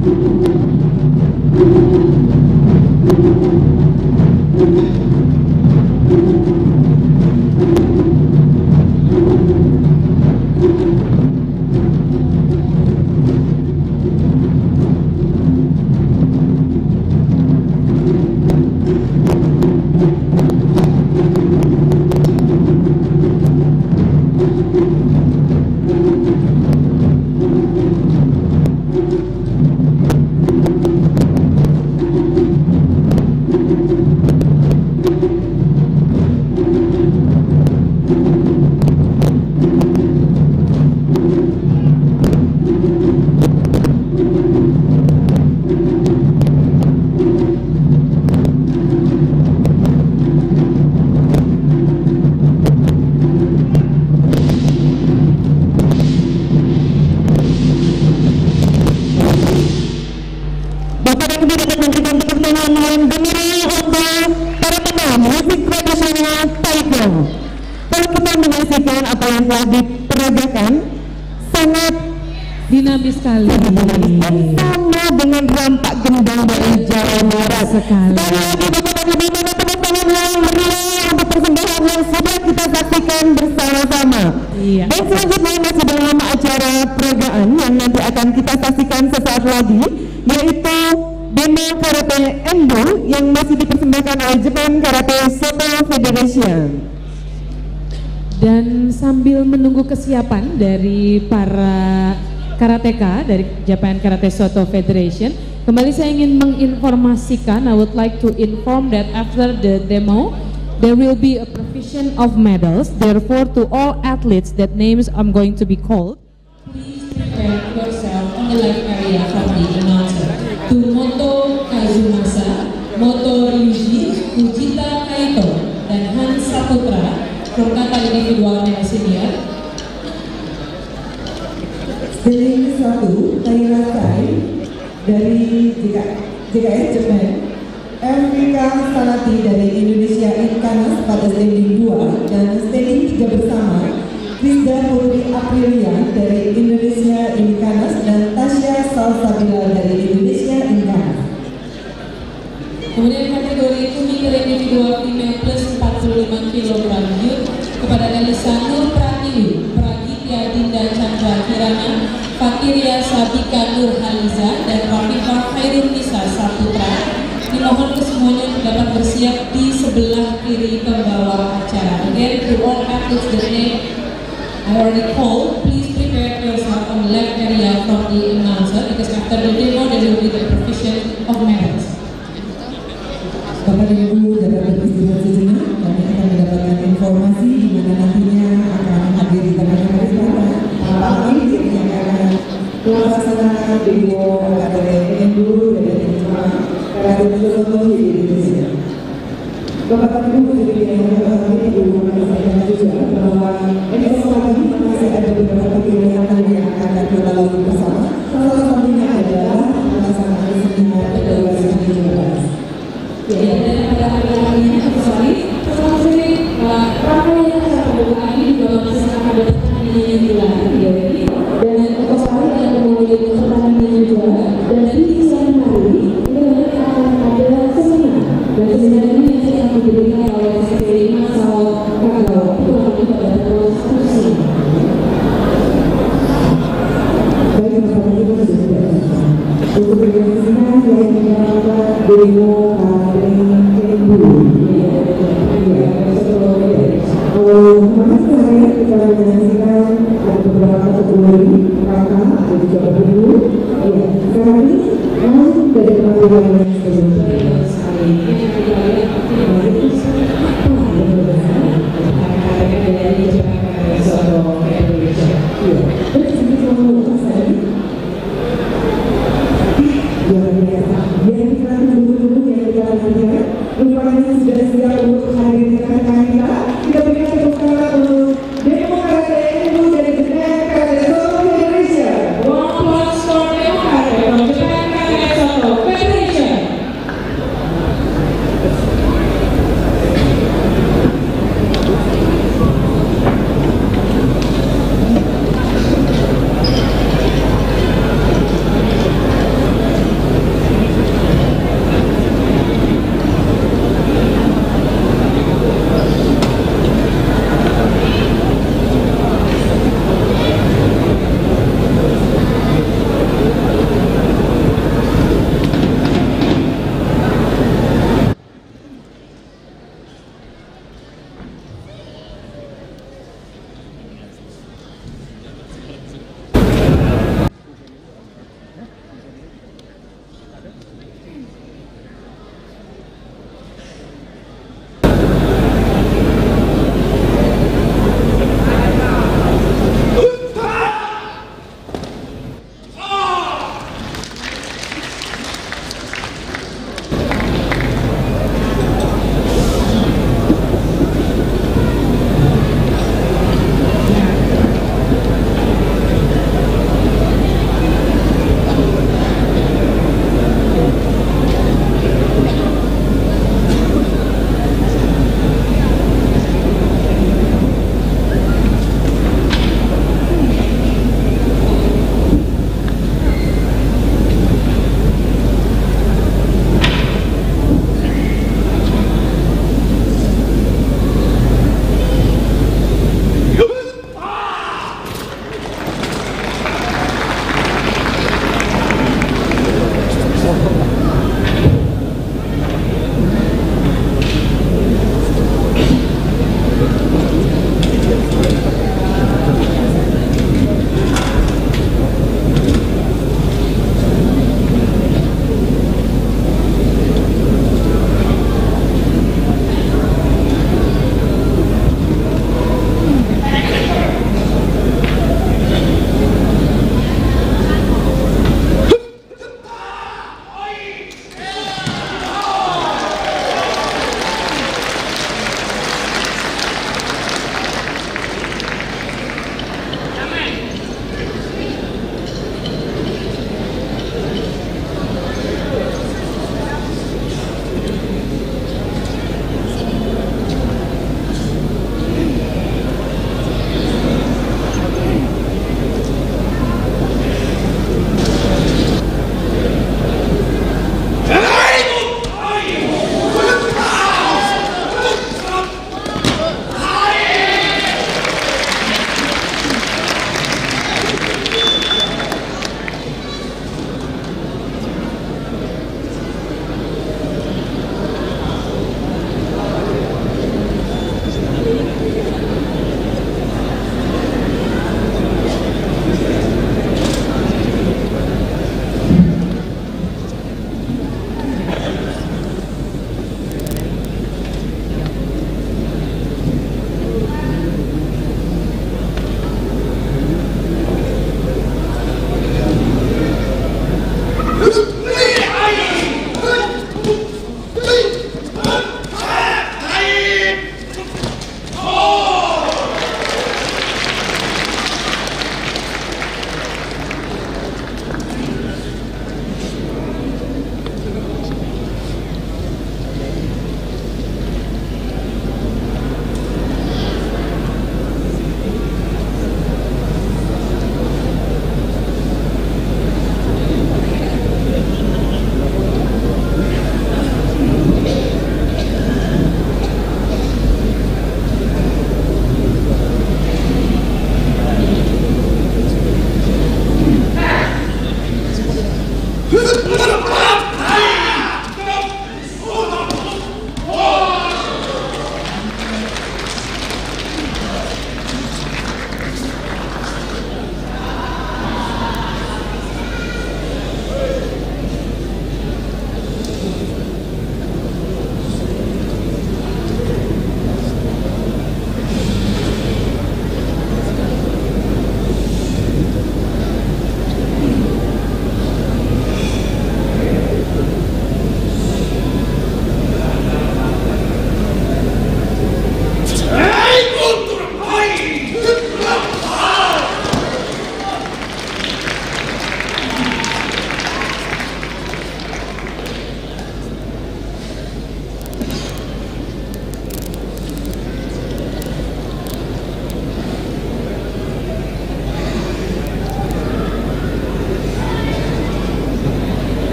diperagakan sangat dinamis sekali, sama dengan rampak gendang dari Jawa Barat sekali. Teman-teman yang meriah untuk persembahan yang sudah kita saksikan bersama-sama. Iya. Dan selanjutnya masih dalam acara peragaan yang nanti akan kita saksikan sesaat lagi, yaitu demo karate endo yang masih dipersembahkan oleh Japan Karate Soto Federation. Dan sambil menunggu kesiapan dari para karateka dari Japan Karate Soto Federation, kembali saya ingin menginformasikan, I would like to inform that after the demo, there will be a provision of medals. Therefore, to all athletes that names I'm going to be called, please prepare yourself on the left area from the announcer. To Moto Kazumasa, Moto Ryuji, Fujita Kaito, dan Han Saputra, perkata individual dan senior. Standing 1, Taira Sai dari JKS Japan, Afrika Salati dari Indonesia Inkanas pada standing 2, dan standing 3 bersama Rizda Putri Aprilia dari Indonesia Inkanas dan Tasya Salsabila dari Indonesia Inkanas. Kemudian kategori komite individual female plus 45 kg youth kepada Elisa Nur Pratiwi, Pragitya Dinda Chandra Kirana, Fakiria Sabika Nur Haliza, dan Rafifah Khairun Nisa Saputra. Dimohon kesemuanya dapat bersiap di sebelah kiri pembawa acara. Again, to all athletes that name I already called, please prepare yourself on the left area from the announcer, because after the demo there will be the provision of medals. Bapak dan Ibu dapat beristirahat sejenak. Kami akan mendapatkan informasi di mana nantinya akan hadir di tengah-tengah kita para atlet yang akan melaksanakan demo karate endo dan Jepang Karate Soto di Indonesia. Bapak dan Ibu yang kami belum mengatakan juga bahwa esok pagi masih ada beberapa kegiatan yang akan kita lalui bersama. Salah satunya adalah pelaksanaan seminar evaluasi 2017. Ya, dan pada hari ini kembali selesai rangkaian acara pembukaan ini juga masih akan ada pertandingan yang digelar dan untuk sekali ada menjadi pertandingan juga, dan di siang hari ini akan ada seminar, dan seminar ini nanti akan diberikan oleh Sekretari Masal Kakao itu akan pada pukul 1 siang. Baik, Bapak Ibu sudah untuk menyaksikan yang dilakukan demo masih saya kita menyaksikan ada beberapa kategori kakak ada juga berdua. Ya, sekarang ini langsung dari penampilan yang sebelumnya. Rupanya sudah siap untuk hadir di tengah-tengah kita. Kita berikan tepuk tangan untuk demo karate endo dari Japan Karate Soto Federation. One applause for demo karate from Japan Karate Soto Federation.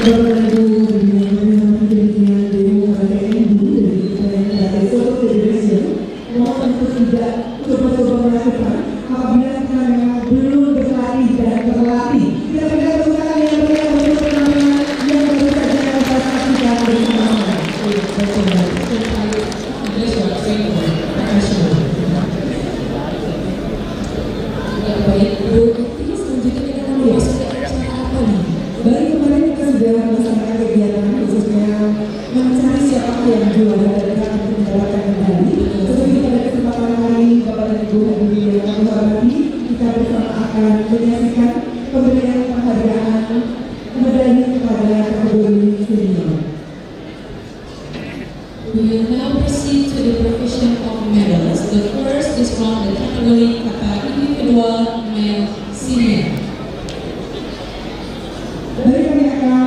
Baru kemarin kita sudah melaksanakan kegiatan khususnya mencari siapa yang juara dan untuk mendapatkan medali. Tetapi pada kesempatan hari Bapak dan Ibu hadirin yang kami hormati, kita bersama akan menyaksikan pemberian penghargaan medali kepada kategori senior. We will now proceed to the provision of medals. The first is from the category individual male senior. Dari kami akan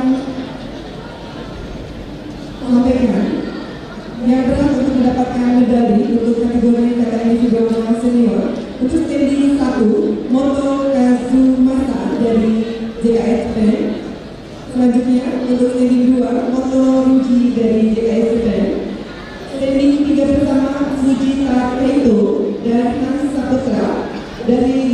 sampaikan yang berhak untuk mendapatkan medali untuk kategori kata individual senior untuk standing 1 Moto Kazumasa dari JKSP. Selanjutnya untuk standing 2 Moto Ruji dari JKSP. Standing 3 bersama Fujita Kaito dan Hans Saputra dari